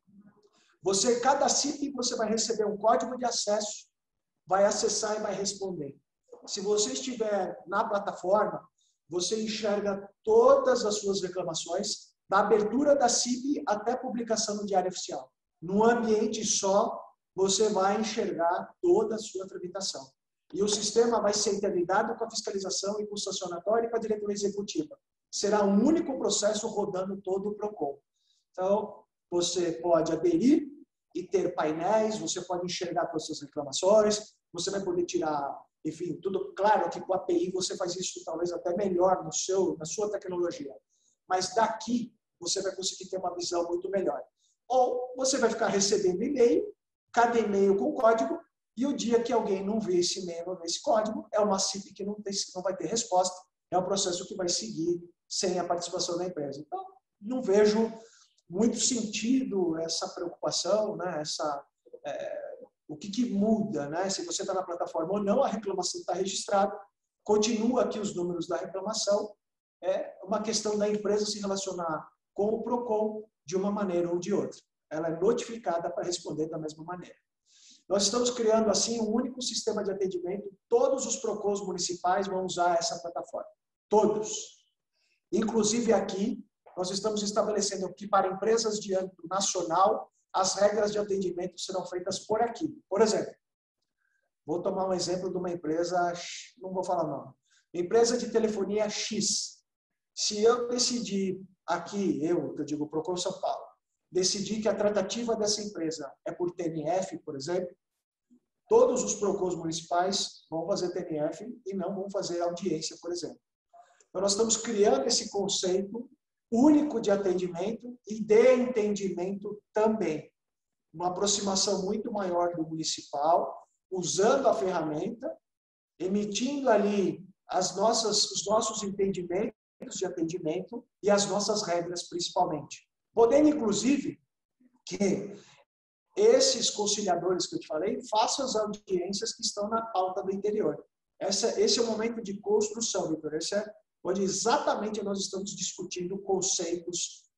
Cada CIP, você vai receber um código de acesso, vai acessar e vai responder. Se você estiver na plataforma, você enxerga todas as suas reclamações, da abertura da CIP até a publicação no Diário Oficial. Num ambiente só, você vai enxergar toda a sua tramitação. E o sistema vai ser interligado com a fiscalização e com o sancionatório e com a diretoria executiva. Será um único processo rodando todo o PROCON. Então, você pode aderir e ter painéis, você pode enxergar todas as suas reclamações, você vai poder tirar, enfim, tudo claro que com a API você faz isso talvez até melhor na sua tecnologia. Mas daqui você vai conseguir ter uma visão muito melhor. Ou você vai ficar recebendo e-mail, cada e-mail com código, e o dia que alguém não vê esse e-mail nesse código, é uma CIP que não vai ter resposta, é um processo que vai seguir sem a participação da empresa. Então, não vejo muito sentido essa preocupação, né? O que muda, né? Se você está na plataforma ou não, a reclamação está registrada, continua aqui os números da reclamação, é uma questão da empresa se relacionar com o PROCON de uma maneira ou de outra. Ela é notificada para responder da mesma maneira. Nós estamos criando, assim, um único sistema de atendimento. Todos os PROCONs municipais vão usar essa plataforma. Todos. Inclusive aqui, nós estamos estabelecendo que para empresas de âmbito nacional, as regras de atendimento serão feitas por aqui. Por exemplo, vou tomar um exemplo de uma empresa, não vou falar nome, empresa de telefonia X. Se eu decidir aqui, eu digo PROCON São Paulo, decidir que a tratativa dessa empresa é por TNF, por exemplo, todos os PROCONs municipais vão fazer TNF e não vão fazer audiência, por exemplo. Então, nós estamos criando esse conceito único de atendimento e de entendimento também. Uma aproximação muito maior do municipal, usando a ferramenta, emitindo ali os nossos entendimentos de atendimento e as nossas regras, principalmente. Podendo, inclusive, que esses conciliadores que eu te falei façam as audiências que estão na pauta do interior. Esse é o momento de construção, Vitor. Esse é onde exatamente nós estamos discutindo conceitos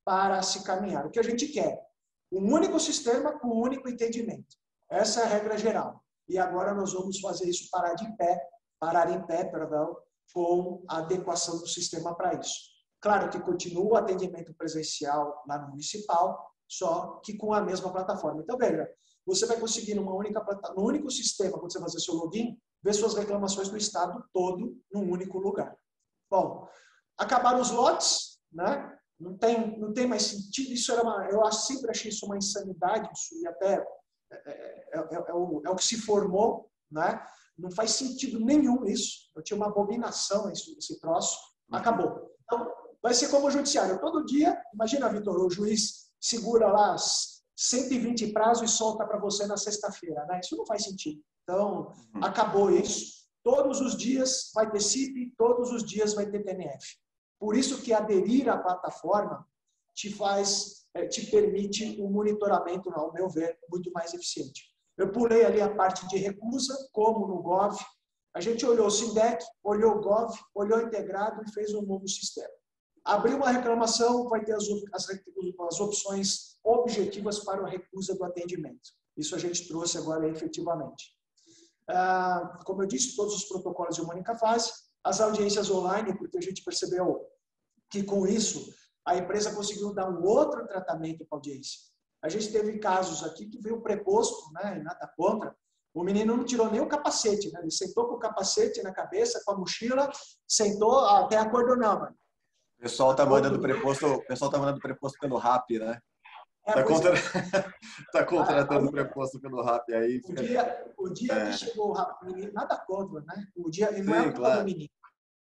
para se caminhar. O que a gente quer? Um único sistema com um único entendimento. Essa é a regra geral. E agora nós vamos fazer isso parar em pé, com a adequação do sistema para isso. Claro que continua o atendimento presencial lá no municipal, só que com a mesma plataforma. Então, veja, você vai conseguir no único sistema, quando você fazer seu login, ver suas reclamações do estado todo num único lugar. Bom, acabaram os lotes, né? Não tem mais sentido. Isso eu sempre achei isso uma insanidade, isso, e até é o que se formou, né? Não faz sentido nenhum isso. Eu tinha uma abominação esse troço. Acabou. Então, vai ser como o judiciário. Todo dia, imagina, Vitor, o juiz segura lá 120 prazos e solta para você na sexta-feira, né? Isso não faz sentido. Então, acabou isso. Todos os dias vai ter CIP, todos os dias vai ter TNF. Por isso que aderir à plataforma te permite um monitoramento, ao meu ver, muito mais eficiente. Eu pulei ali a parte de recusa, como no Gov. A gente olhou o SINDEC, olhou o Gov, olhou o integrado e fez um novo sistema. Abriu uma reclamação, vai ter as opções objetivas para a recusa do atendimento. Isso a gente trouxe agora efetivamente. Como eu disse, todos os protocolos de uma única fase, as audiências online, porque a gente percebeu que com isso a empresa conseguiu dar um outro tratamento para a audiência. A gente teve casos aqui que veio preposto, né, nada contra, o menino não tirou nem o capacete, né? Ele sentou com o capacete na cabeça, com a mochila, sentou, até acordou não, mano. O pessoal está mandando preposto pelo RAP, né? Está contratando preposto pelo RAP aí. O dia que chegou o RAP, menino, nada contra, né? O dia, ele não Sim, é culpa do menino.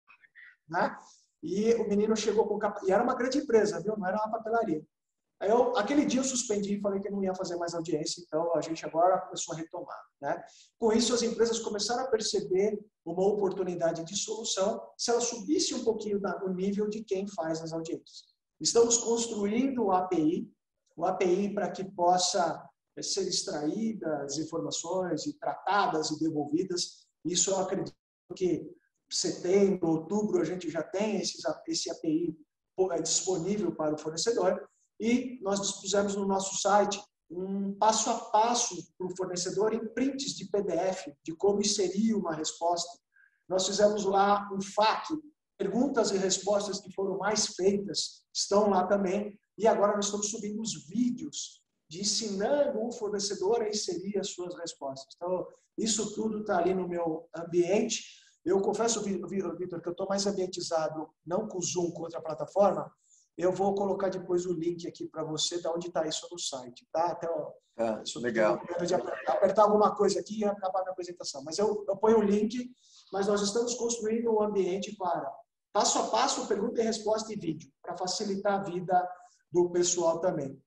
Né? E o menino chegou com o capacete. E era uma grande empresa, viu? Não era uma papelaria. Aí aquele dia eu suspendi e falei que não ia fazer mais audiência, então a gente agora começou a retomar. Né? Com isso, as empresas começaram a perceber uma oportunidade de solução se ela subisse um pouquinho o nível de quem faz as audiências. Estamos construindo o API para que possa ser extraídas informações e tratadas e devolvidas. Isso eu acredito que setembro, outubro, a gente já tem esse API disponível para o fornecedor. E nós dispusemos no nosso site um passo a passo para o fornecedor em prints de PDF, de como inserir uma resposta. Nós fizemos lá um FAQ, perguntas e respostas que foram mais feitas, estão lá também. E agora nós estamos subindo os vídeos de ensinando o fornecedor a inserir as suas respostas. Então, isso tudo está ali no meu ambiente. Eu confesso, Vitor, que eu estou mais ambientizado, não com o Zoom, com outra plataforma. Eu vou colocar depois o link aqui para você, de onde está isso no site. Tá? Então, legal. De apertar alguma coisa aqui e acabar a minha apresentação. Mas eu ponho o link, mas nós estamos construindo um ambiente para passo a passo, pergunta e resposta e vídeo, para facilitar a vida do pessoal também.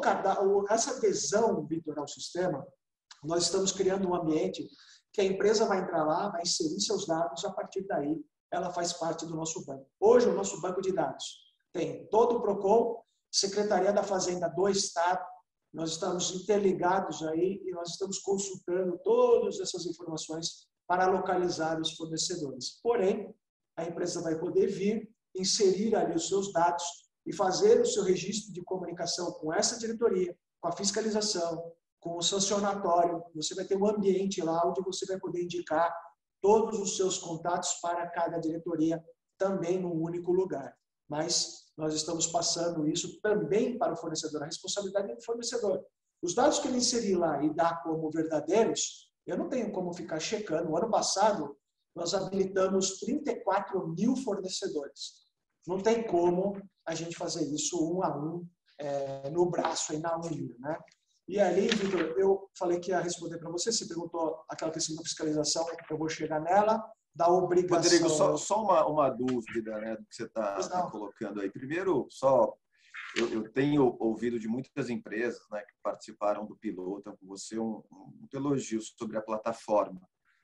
Essa adesão, Vitor, ao sistema, nós estamos criando um ambiente que a empresa vai entrar lá, vai inserir seus dados, a partir daí ela faz parte do nosso banco. Hoje, o nosso banco de dados tem todo o PROCON, Secretaria da Fazenda do Estado, nós estamos interligados aí e nós estamos consultando todas essas informações para localizar os fornecedores. Porém, a empresa vai poder vir, inserir ali os seus dados e fazer o seu registro de comunicação com essa diretoria, com a fiscalização, com o sancionatório. Você vai ter um ambiente lá onde você vai poder indicar todos os seus contatos para cada diretoria, também num único lugar. Mas nós estamos passando isso também para o fornecedor. A responsabilidade é do fornecedor. Os dados que ele inserir lá e dar como verdadeiros, eu não tenho como ficar checando. No ano passado, nós habilitamos 34 mil fornecedores. Não tem como a gente fazer isso um a um, no braço, aí na unha, né? E ali, Vitor, eu falei que ia responder para você. Você perguntou aquela questão da fiscalização, eu vou chegar nela. Da obrigação... Rodrigo, só uma dúvida, né, do que você está colocando aí. Primeiro, eu tenho ouvido de muitas empresas, né, que participaram do piloto com você um elogio sobre a plataforma,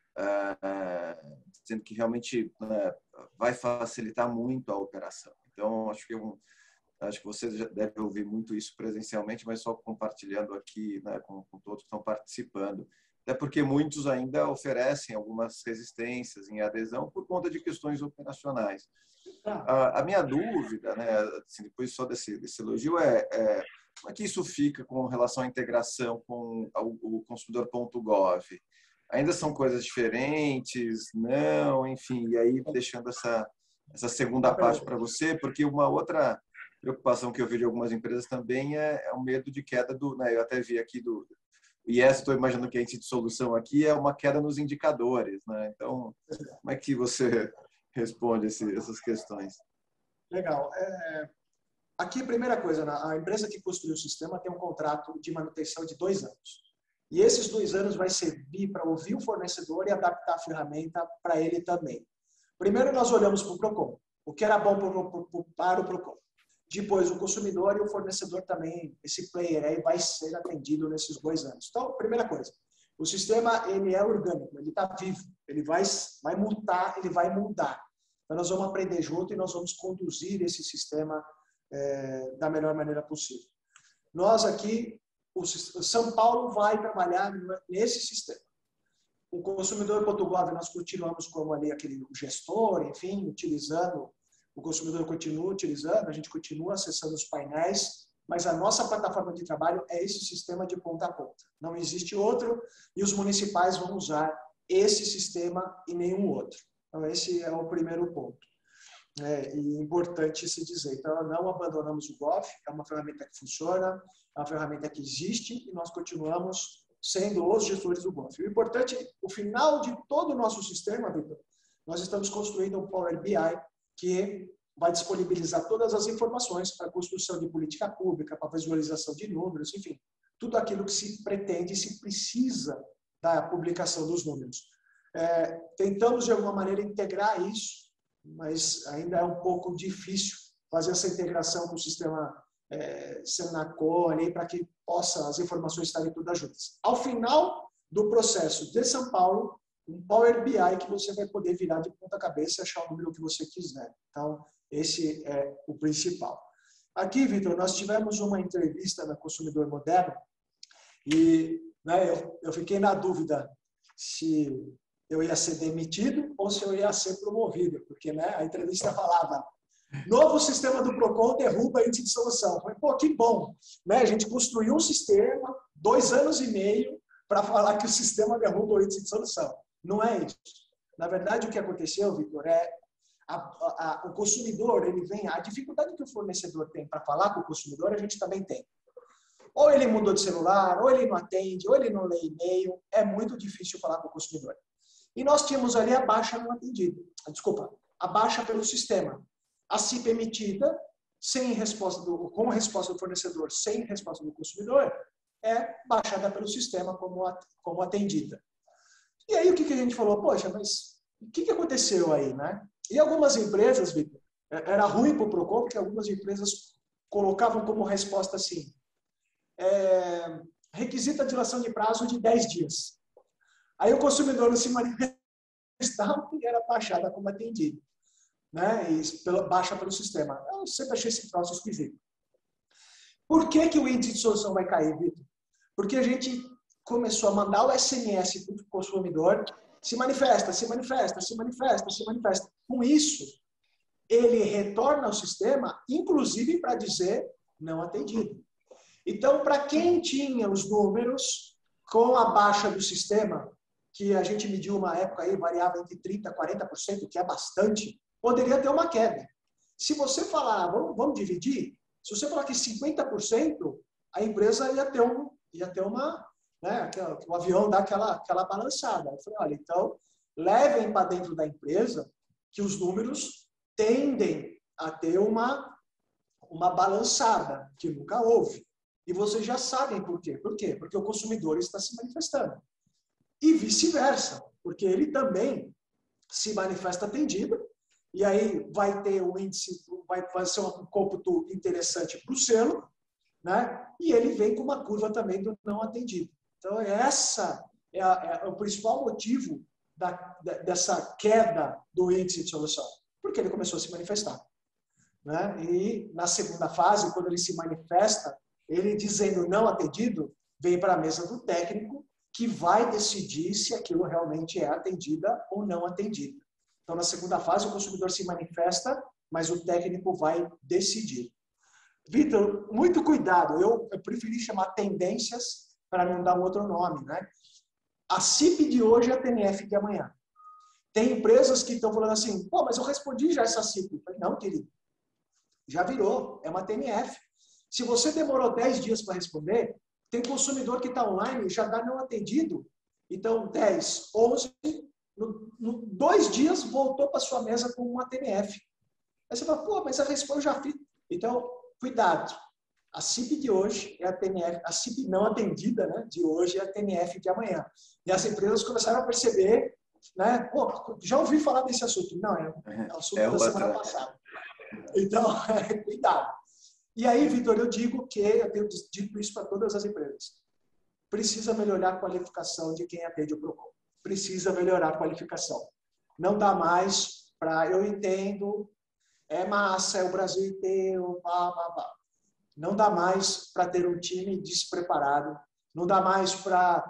dizendo que realmente vai facilitar muito a operação. Então, acho que você já deve ouvir muito isso presencialmente, mas só compartilhando aqui, né, com todos que estão participando. Até porque muitos ainda oferecem algumas resistências em adesão por conta de questões operacionais. A minha dúvida, né, assim, depois só desse elogio, como é que isso fica com relação à integração com o consumidor.gov? Ainda são coisas diferentes? Não? Enfim, e aí deixando essa segunda parte para você, porque uma outra preocupação que eu vejo de algumas empresas também é o medo de queda do... Né, eu até vi aqui do IES, estou imaginando que a índice de solução aqui é uma queda nos indicadores, né? Então, como é que você responde essas questões? Legal. Aqui, primeira coisa, a empresa que construiu o sistema tem um contrato de manutenção de 2 anos. E esses 2 anos vai servir para ouvir o fornecedor e adaptar a ferramenta para ele também. Primeiro, nós olhamos para o PROCON, o que era bom para o PROCON. Depois, o consumidor e o fornecedor também, esse player aí vai ser atendido nesses 2 anos. Então, primeira coisa, o sistema ele é orgânico, ele está vivo, ele vai mutar, ele vai mudar. Então, nós vamos aprender junto e nós vamos conduzir esse sistema da melhor maneira possível. Nós aqui, o São Paulo vai trabalhar nesse sistema. O consumidor.gov nós continuamos como ali aquele gestor, enfim, utilizando, o consumidor continua utilizando, a gente continua acessando os painéis, mas a nossa plataforma de trabalho é esse sistema de ponta a ponta. Não existe outro e os municipais vão usar esse sistema e nenhum outro. Então, esse é o primeiro ponto. E importante se dizer. Então, não abandonamos o Gov, é uma ferramenta que funciona, é uma ferramenta que existe e nós continuamos sendo os gestores do Gov. O importante, o final de todo o nosso sistema, Victor, nós estamos construindo um Power BI que vai disponibilizar todas as informações para a construção de política pública, para a visualização de números, enfim, tudo aquilo que se pretende e se precisa da publicação dos números. Tentamos, de alguma maneira, integrar isso, mas ainda é um pouco difícil fazer essa integração com o sistema Senacor, para que as informações estarem todas juntas. Ao final do processo de São Paulo, um Power BI que você vai poder virar de ponta cabeça e achar o número que você quiser. Então, esse é o principal. Aqui, Vitor, nós tivemos uma entrevista na Consumidor Moderno e eu fiquei na dúvida se eu ia ser demitido ou se eu ia ser promovido, porque a entrevista falava: novo sistema do PROCON derruba índice de solução. Eu falei, pô, que bom. A gente construiu um sistema, 2 anos e meio, para falar que o sistema derruba o índice de solução. Não é isso. Na verdade, o que aconteceu, Victor, o consumidor, a dificuldade que o fornecedor tem para falar com o consumidor, a gente também tem. Ou ele mudou de celular, ou ele não atende, ou ele não lê e-mail. É muito difícil falar com o consumidor. E nós tínhamos ali a baixa não atendida. Desculpa, a baixa pelo sistema. A CIP emitida, com resposta do fornecedor, sem resposta do consumidor, é baixada pelo sistema como atendida. E aí o que a gente falou? Poxa, mas o que aconteceu aí, E algumas empresas, Victor, era ruim para o PROCON, porque algumas empresas colocavam como resposta assim, requisita a dilação de prazo de 10 dias. Aí o consumidor não se manifestava e era baixada como atendido. E baixa pelo sistema. Eu sempre achei esse troço esquisito. Por que o índice de solução vai cair, Vitor? Porque a gente começou a mandar o SMS para o consumidor, se manifesta, se manifesta, se manifesta, se manifesta. Com isso, ele retorna ao sistema, inclusive para dizer não atendido. Então, para quem tinha os números com a baixa do sistema, que a gente mediu uma época aí, variava entre 30% a 40%, que é bastante, poderia ter uma queda. Se você falar, vamos dividir, se você falar que 50%, a empresa ia ter uma, o avião dá aquela balançada. Eu falei, olha, então, levem para dentro da empresa que os números tendem a ter uma balançada, que nunca houve. E vocês já sabem por quê. Por quê? Porque o consumidor está se manifestando. E vice-versa, porque ele também se manifesta atendido, e aí vai ter um índice, vai ser um cômputo interessante para o selo, e ele vem com uma curva também do não atendido. Então, essa é o principal motivo dessa queda do índice de solução, porque ele começou a se manifestar. E na segunda fase, quando ele se manifesta, ele dizendo não atendido, vem para a mesa do técnico, que vai decidir se aquilo realmente é atendida ou não atendida. Então, na segunda fase, o consumidor se manifesta mas o técnico vai decidir. Vitor, muito cuidado. Eu preferi chamar tendências para não dar um outro nome, né? A CIP de hoje é a TNF de amanhã. Tem empresas que estão falando assim, pô, mas eu respondi já essa CIP. Não, querido. Já virou. É uma TNF. Se você demorou 10 dias para responder, tem consumidor que está online e já dá não atendido. Então, 10, 11, 2 dias voltou para sua mesa com uma TNF. Aí você fala, pô, mas a resposta eu já fiz. Então, cuidado. A CIP de hoje é a TNF, a CIP não atendida, né, de hoje é a TNF de amanhã. E as empresas começaram a perceber, né, pô, já ouvi falar desse assunto. Não, é o assunto da semana passada. Então, cuidado. E aí, Vitor, eu digo que, eu tenho dito isso para todas as empresas, precisa melhorar a qualificação de quem atende o PROCON. Precisa melhorar a qualificação. Não dá mais para, eu entendo, é massa, é o Brasil inteiro, blá, blá, blá. Não dá mais para ter um time despreparado, não dá mais para,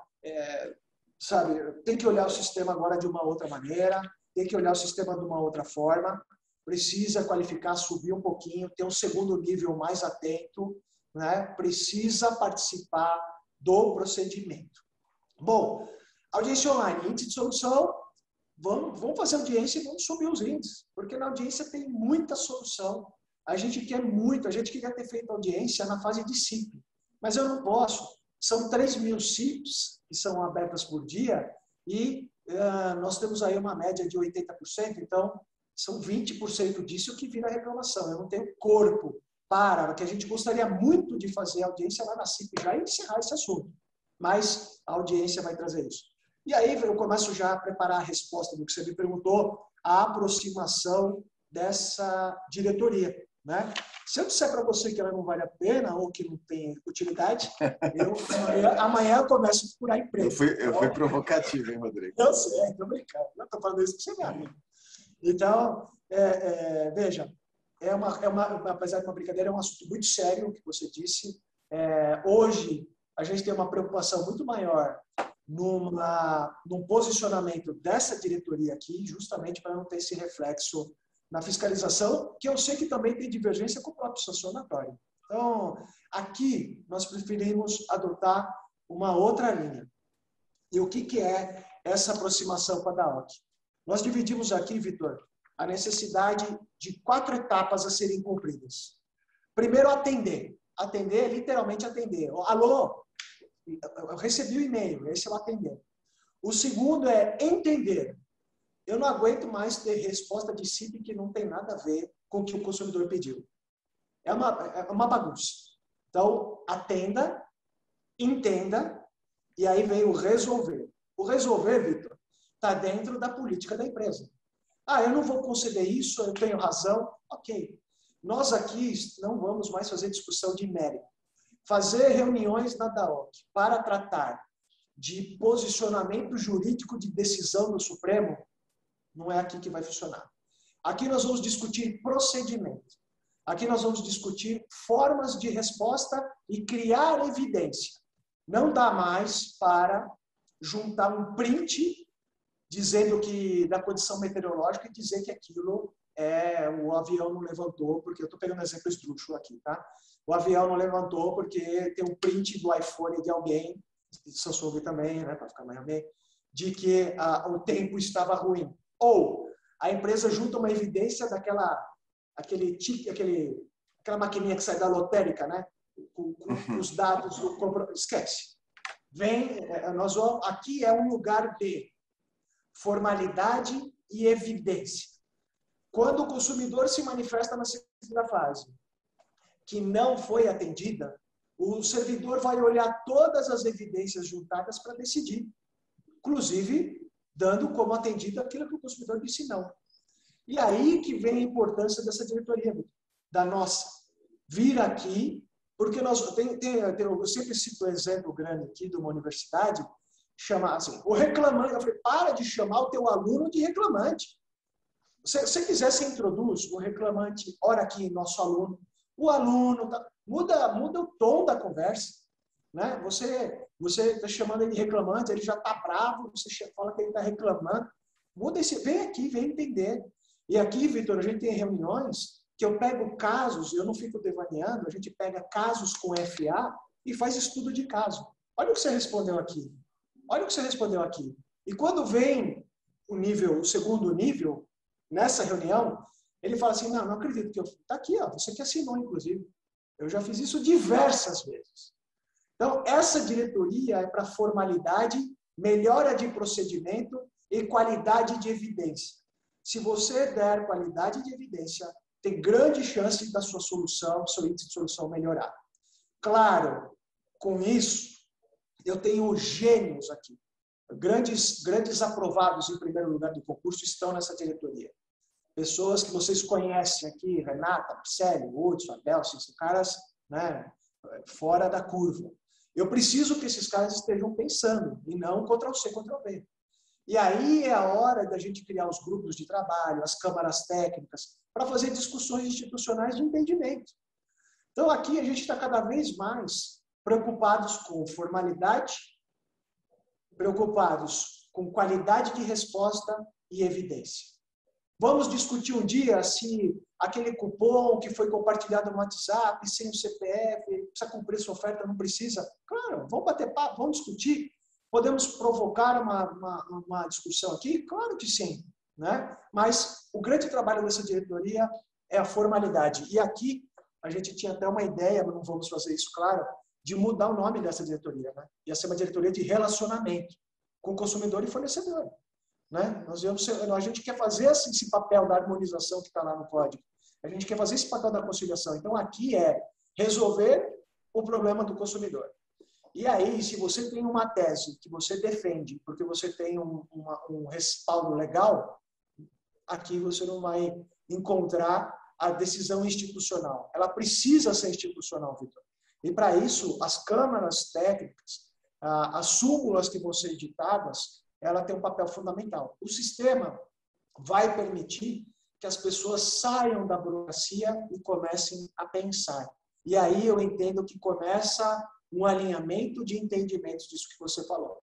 sabe, tem que olhar o sistema agora de uma outra maneira, tem que olhar o sistema de uma outra forma, precisa qualificar, subir um pouquinho, ter um segundo nível mais atento, né? Precisa participar do procedimento. Bom, audiência online, índice de solução, vamos fazer audiência e vamos subir os índices, porque na audiência tem muita solução. A gente quer muito, a gente queria ter feito audiência na fase de CIP, mas eu não posso. São 3.000 CIPs que são abertas por dia e nós temos aí uma média de 80%, então são 20% disso que vira reclamação. Eu não tenho corpo para, que a gente gostaria muito de fazer audiência lá na CIP já e encerrar esse assunto, mas a audiência vai trazer isso. E aí eu começo já a preparar a resposta do que você me perguntou, a aproximação dessa diretoria. Né? Se eu disser para você que ela não vale a pena ou que não tem utilidade, amanhã eu começo a procurar emprego. Eu fui provocativo, hein, Rodrigo? Eu sei, estou brincando. Eu estou falando isso para você, meu amigo. Então, veja, apesar de uma brincadeira, é um assunto muito sério, o que você disse. Hoje, a gente tem uma preocupação muito maior num posicionamento dessa diretoria aqui, justamente para não ter esse reflexo na fiscalização, que eu sei que também tem divergência com o próprio sancionatório. Então, aqui nós preferimos adotar uma outra linha. E o que é essa aproximação com a DAOC? Nós dividimos aqui, Vitor, a necessidade de 4 etapas a serem cumpridas. Primeiro, atender. Atender é literalmente atender. Alô, eu recebi o e-mail, esse é o atender. O segundo é entender. Eu não aguento mais ter resposta de CIP que não tem nada a ver com o que o consumidor pediu. É uma bagunça. Então, atenda, entenda, e aí vem o resolver. O resolver, Vitor, está dentro da política da empresa. Eu não vou conceder isso, eu tenho razão. Ok. Nós aqui não vamos mais fazer discussão de mérito. Fazer reuniões na DAOC para tratar de posicionamento jurídico de decisão do Supremo, não é aqui que vai funcionar. Aqui nós vamos discutir procedimento. Aqui nós vamos discutir formas de resposta e criar evidência. Não dá mais para juntar um print dizendo que da condição meteorológica e dizer que aquilo o avião não levantou, porque eu estou pegando exemplo esdrúxulo aqui, tá? O avião não levantou porque tem um print do iPhone de alguém, Samsung também, né, para ficar mais bem, de que o tempo estava ruim. Ou a empresa junta uma evidência aquela maquininha que sai da lotérica, né? Com os dados do comprador. Esquece. Aqui é um lugar de formalidade e evidência. Quando o consumidor se manifesta na segunda fase, que não foi atendida, o servidor vai olhar todas as evidências juntadas para decidir. Inclusive, dando como atendido aquilo que o consumidor disse não. E aí que vem a importância dessa diretoria, da nossa. Vir aqui, porque eu sempre cito um exemplo grande aqui de uma universidade, chamar assim, o reclamante, eu falei, para de chamar o teu aluno de reclamante. Se você quiser, você introduz o reclamante, ora aqui, nosso aluno, o aluno, muda o tom da conversa. Né? Você está chamando ele de reclamante, ele já está bravo, você fala que ele está reclamando. Muda vem aqui, vem entender. E aqui, Vitor, a gente tem reuniões que eu pego casos, eu não fico devaneando, a gente pega casos com FA e faz estudo de caso. Olha o que você respondeu aqui. Olha o que você respondeu aqui. E quando vem o segundo nível, nessa reunião, ele fala assim, não acredito que eu... Está aqui, ó, você que assinou, inclusive. Eu já fiz isso diversas vezes. Então, essa diretoria é para formalidade, melhora de procedimento e qualidade de evidência. Se você der qualidade de evidência, tem grande chance da sua solução, seu índice de solução melhorar. Claro, com isso, eu tenho gênios aqui. Grandes aprovados em primeiro lugar do concurso estão nessa diretoria. Pessoas que vocês conhecem aqui, Renata, Marcelo, Hudson, Abel, esses caras, né, fora da curva. Eu preciso que esses caras estejam pensando, e não Ctrl+C, Ctrl+V. E aí é a hora da gente criar os grupos de trabalho, as câmaras técnicas, para fazer discussões institucionais de entendimento. Então, aqui a gente está cada vez mais preocupados com formalidade, preocupados com qualidade de resposta e evidência. Vamos discutir um dia se aquele cupom que foi compartilhado no WhatsApp, sem o CPF, precisa cumprir sua oferta, não precisa? Claro, vamos bater papo, vamos discutir. Podemos provocar uma discussão aqui? Claro que sim. Né? Mas o grande trabalho dessa diretoria é a formalidade. E aqui a gente tinha até uma ideia, mas não vamos fazer isso, claro, de mudar o nome dessa diretoria. Né? Ia ser uma diretoria de relacionamento com consumidor e fornecedor. Né? A gente quer fazer esse papel da harmonização que está lá no código. A gente quer fazer esse papel da conciliação. Então, aqui é resolver o problema do consumidor. E aí, se você tem uma tese que você defende, porque você tem um respaldo legal, aqui você não vai encontrar a decisão institucional. Ela precisa ser institucional, Vitor. E, para isso, as câmaras técnicas, as súmulas que vão ser editadas, ela tem um papel fundamental. O sistema vai permitir que as pessoas saiam da burocracia e comecem a pensar. E aí eu entendo que começa um alinhamento de entendimentos disso que você falou.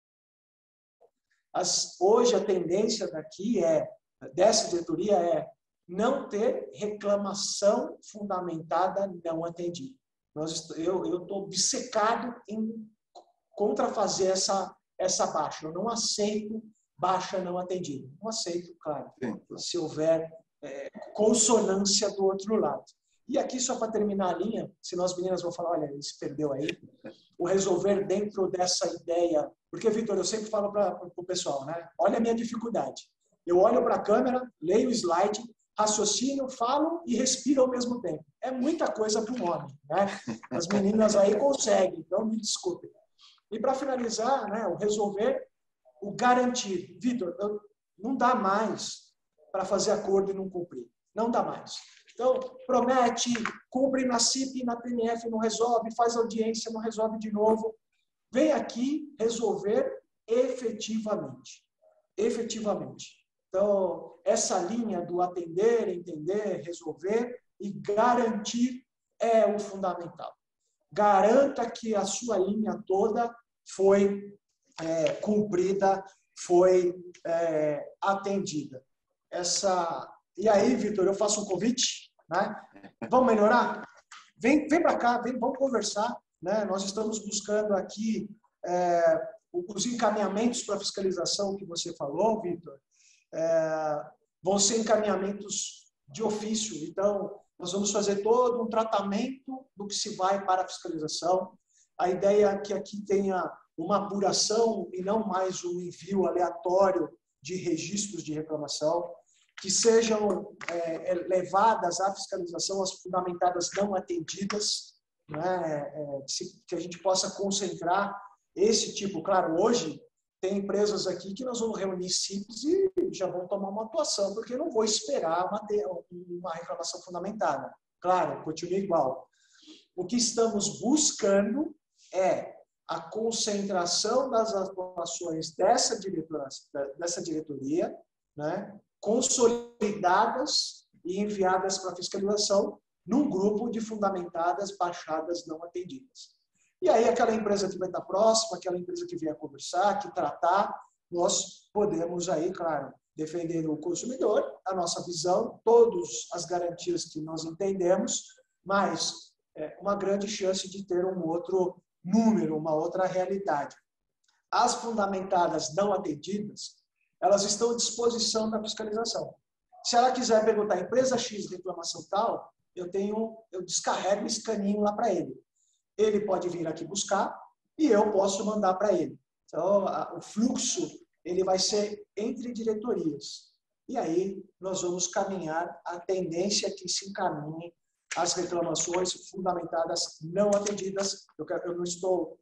Hoje a tendência dessa diretoria é não ter reclamação fundamentada não atendida. Eu estou obcecado em contrafazer essa baixa. Eu não aceito baixa não atendida. Não aceito, claro, se houver consonância do outro lado. E aqui, só para terminar a linha, senão as meninas vão falar, olha, ele se perdeu aí, o resolver dentro dessa ideia. Porque, Vitor, eu sempre falo para o pessoal, né? Olha a minha dificuldade. Eu olho para a câmera, leio o slide, raciocínio, falo e respiro ao mesmo tempo. É muita coisa para um homem, né? As meninas aí conseguem, então me desculpem. E para finalizar, né, o resolver, o garantir. Vitor, não dá mais para fazer acordo e não cumprir. Não dá mais. Então, promete, cumpre na CIP, na PNF, não resolve, faz audiência, não resolve de novo. Vem aqui resolver efetivamente. Efetivamente. Então, essa linha do atender, entender, resolver e garantir é o fundamental. Garanta que a sua linha toda foi cumprida, foi atendida. E aí, Vitor, eu faço um convite, né? Vamos melhorar? Vem para cá, vamos conversar. Né? Nós estamos buscando aqui os encaminhamentos para fiscalização que você falou, Vitor. Vão ser encaminhamentos de ofício. Então, nós vamos fazer todo um tratamento do que se vai para a fiscalização. A ideia é que aqui tenha uma apuração e não mais um envio aleatório de registros de reclamação, que sejam levadas à fiscalização as fundamentadas não atendidas, né? Que a gente possa concentrar esse tipo. Claro, hoje tem empresas aqui que nós vamos reunir CIPs e já vão tomar uma atuação, porque eu não vou esperar uma reclamação fundamentada. Claro, continua igual. O que estamos buscando é a concentração das atuações dessa diretoria, né, consolidadas e enviadas para a fiscalização num grupo de fundamentadas baixadas não atendidas. E aí aquela empresa que vai estar próxima, aquela empresa que vier conversar, que tratar, nós podemos aí, claro, defendendo o consumidor, a nossa visão, todas as garantias que nós entendemos, mas uma grande chance de ter um outro número, uma outra realidade. As fundamentadas não atendidas, elas estão à disposição da fiscalização. Se ela quiser perguntar, empresa X, reclamação tal, eu descarrego esse caninho lá para ele. Ele pode vir aqui buscar e eu posso mandar para ele. Então, o fluxo ele vai ser entre diretorias. E aí nós vamos caminhar a tendência que se encaminhe as reclamações fundamentadas não atendidas. Eu não estou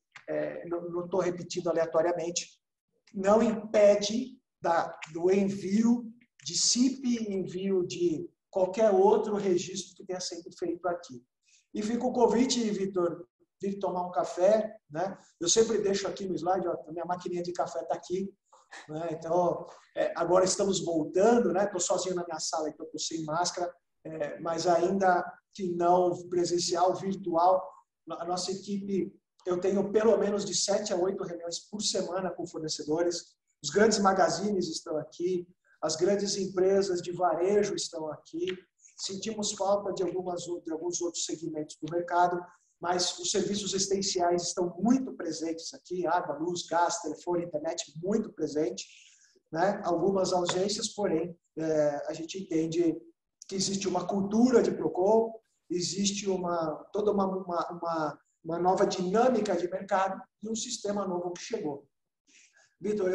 repetindo aleatoriamente. Não impede do envio de CIP, envio de qualquer outro registro que tenha sido feito aqui. E fica o convite, Vitor, vir tomar um café, né? Eu sempre deixo aqui no slide, ó, a minha maquininha de café está aqui, né? Então, agora estamos voltando, né? Estou sozinho na minha sala, então estou sem máscara, mas ainda que não presencial, virtual, a nossa equipe, eu tenho pelo menos de 7 a 8 reuniões por semana com fornecedores, os grandes magazines estão aqui, as grandes empresas de varejo estão aqui, sentimos falta de alguns outros segmentos do mercado, mas os serviços essenciais estão muito presentes aqui, água, luz, gás, telefone, internet, muito presente, né? Algumas ausências, porém, a gente entende que existe uma cultura de Procon, existe toda uma nova dinâmica de mercado e um sistema novo que chegou. Vitor,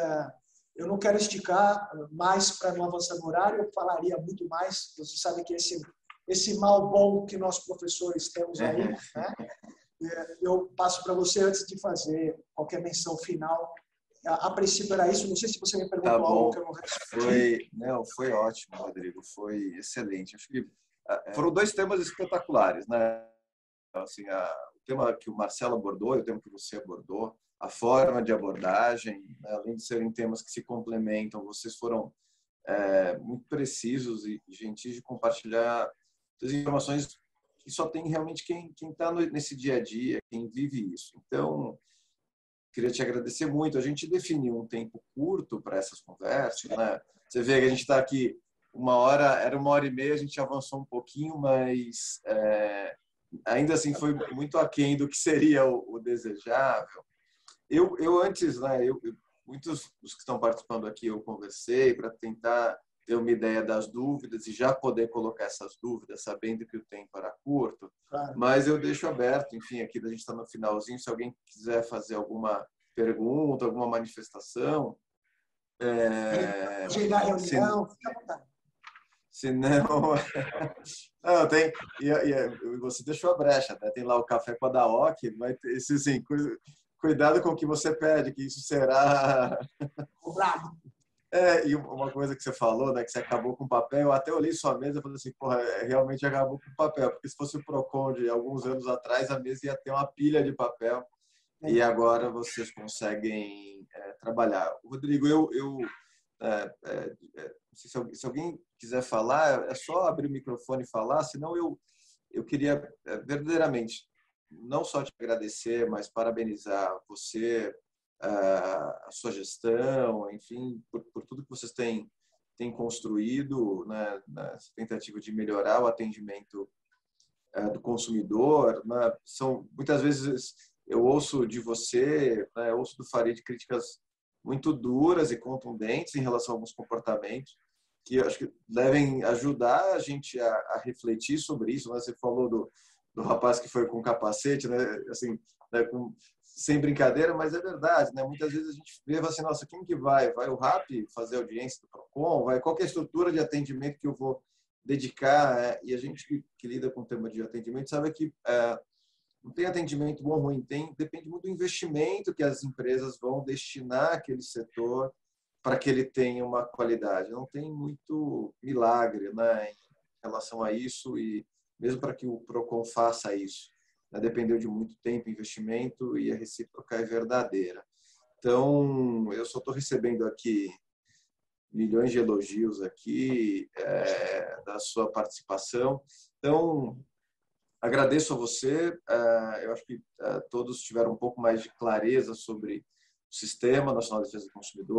eu não quero esticar mais para não avançar no horário, eu falaria muito mais, você sabe que esse mal bom que nós professores temos aí, né? Eu passo para você antes de fazer qualquer menção final. A princípio era isso, não sei se você me perguntou algo que eu não respondi. Foi ótimo, Rodrigo, foi excelente. Acho que foram 2 temas espetaculares, né? Assim, o tema que o Marcelo abordou e o tema que você abordou, a forma de abordagem, né? Além de serem temas que se complementam, vocês foram muito precisos e gentis de compartilhar as informações que só tem realmente quem está nesse dia a dia, quem vive isso. Então, queria te agradecer muito. A gente definiu um tempo curto para essas conversas, né? Você vê que a gente está aqui era 1h30, a gente avançou um pouquinho, mas ainda assim foi muito aquém do que seria o desejável. Eu antes, né? Muitos dos que estão participando aqui eu conversei para tentar ter uma ideia das dúvidas e já poder colocar essas dúvidas, sabendo que o tempo era curto. Claro. Mas eu deixo aberto, enfim, aqui a gente está no finalzinho, se alguém quiser fazer alguma pergunta, alguma manifestação. Agendar reunião, fica à vontade. Se não, não tem. Você deixou a brecha, né? Tem lá o café com a Daok, vai ter esse assim, cuidado com o que você pede, que isso será cobrado. E uma coisa que você falou, né, que você acabou com o papel, eu até olhei sua mesa e falei assim, porra, realmente acabou com o papel, porque se fosse o Procon de alguns anos atrás, a mesa ia ter uma pilha de papel e agora vocês conseguem trabalhar. Rodrigo, se alguém quiser falar, é só abrir o microfone e falar, senão eu queria verdadeiramente não só te agradecer, mas parabenizar você, a sua gestão, enfim, por tudo que vocês têm construído, né, nessa tentativa de melhorar o atendimento do consumidor. Né? Muitas vezes eu ouço de você, né, eu ouço do Farid críticas muito duras e contundentes em relação a alguns comportamentos que eu acho que devem ajudar a gente a refletir sobre isso. Né? Você falou do rapaz que foi com capacete, né? Assim, né? Sem brincadeira, mas é verdade, né? Muitas vezes a gente vê assim, nossa, quem que vai? Vai o RAP fazer audiência do Procon? Vai qualquer estrutura de atendimento que eu vou dedicar? E a gente que lida com o tema de atendimento sabe que não tem atendimento bom ou ruim, depende muito do investimento que as empresas vão destinar àquele setor para que ele tenha uma qualidade. Não tem muito milagre, né, em relação a isso, e mesmo para que o Procon faça isso, né, dependeu de muito tempo, investimento, e a recíproca é verdadeira. Então, eu só estou recebendo aqui milhões de elogios aqui da sua participação. Então, agradeço a você. Eu acho que todos tiveram um pouco mais de clareza sobre o Sistema Nacional de Defesa do Consumidor,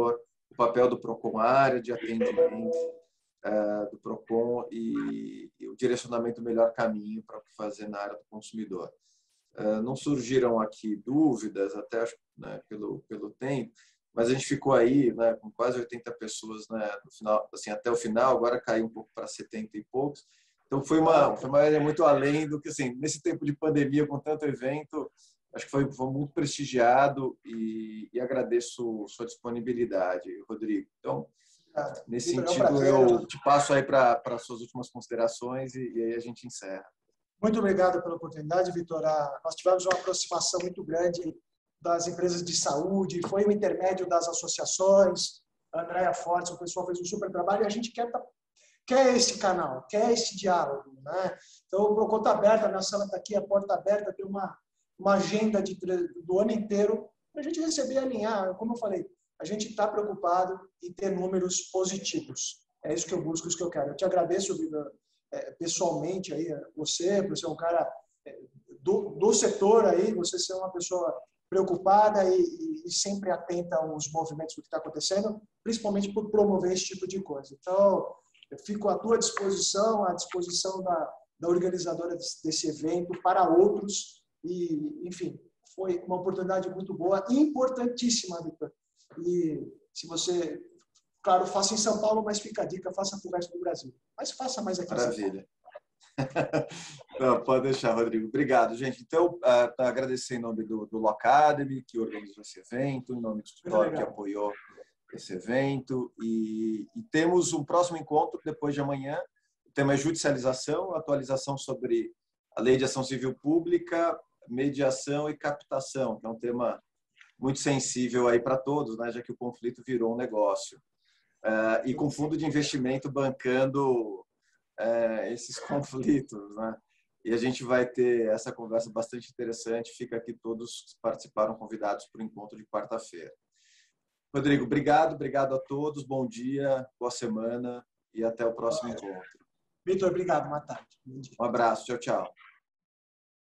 o papel do PROCON, a área de atendimento do PROCON e o direcionamento do melhor caminho para o que fazer na área do consumidor. Não surgiram aqui dúvidas, até né, pelo tempo, mas a gente ficou aí, né, com quase 80 pessoas, né, no final, assim, até o final, agora caiu um pouco para 70 e poucos. Então foi uma área muito além do que, assim, nesse tempo de pandemia, com tanto evento, acho que foi muito prestigiado e agradeço sua disponibilidade, Rodrigo. Então, nesse sentido, eu te passo aí para suas últimas considerações e aí a gente encerra. Muito obrigado pela oportunidade, Vitor. Nós tivemos uma aproximação muito grande das empresas de saúde, foi o intermédio das associações, a Andréa Fortes, o pessoal fez um super trabalho e a gente quer esse canal, quer esse diálogo, né? Então, o PROCON está aberto, a minha sala está aqui, a porta aberta, tem uma agenda do ano inteiro para a gente receber e alinhar. Como eu falei, a gente está preocupado em ter números positivos. É isso que eu busco, isso que eu quero. Eu te agradeço, Vitor, pessoalmente, aí, você, por ser um cara do setor, aí, você ser uma pessoa preocupada e sempre atenta aos movimentos do que está acontecendo, principalmente por promover esse tipo de coisa. Então, eu fico à tua disposição, à disposição da organizadora desse evento para outros e, enfim, foi uma oportunidade muito boa e importantíssima, Vitor. E se você, claro, faça em São Paulo, mas fica a dica, faça para o resto do Brasil. Mas faça mais aqui. Maravilha. Não, pode deixar, Rodrigo. Obrigado, gente. Então, agradecer em nome do Law Academy, que organizou esse evento, em nome do escritório que apoiou esse evento. E temos um próximo encontro depois de amanhã. O tema é judicialização, atualização sobre a Lei de Ação Civil Pública, mediação e captação, que é um tema muito sensível aí para todos, né, já que o conflito virou um negócio. E com fundo de investimento bancando esses conflitos, né? E a gente vai ter essa conversa bastante interessante. Fica aqui todos que participaram convidados para o encontro de quarta-feira. Rodrigo, obrigado a todos. Bom dia, boa semana e até o próximo encontro. Vitor, obrigado. Boa tarde. Um abraço. Tchau, tchau.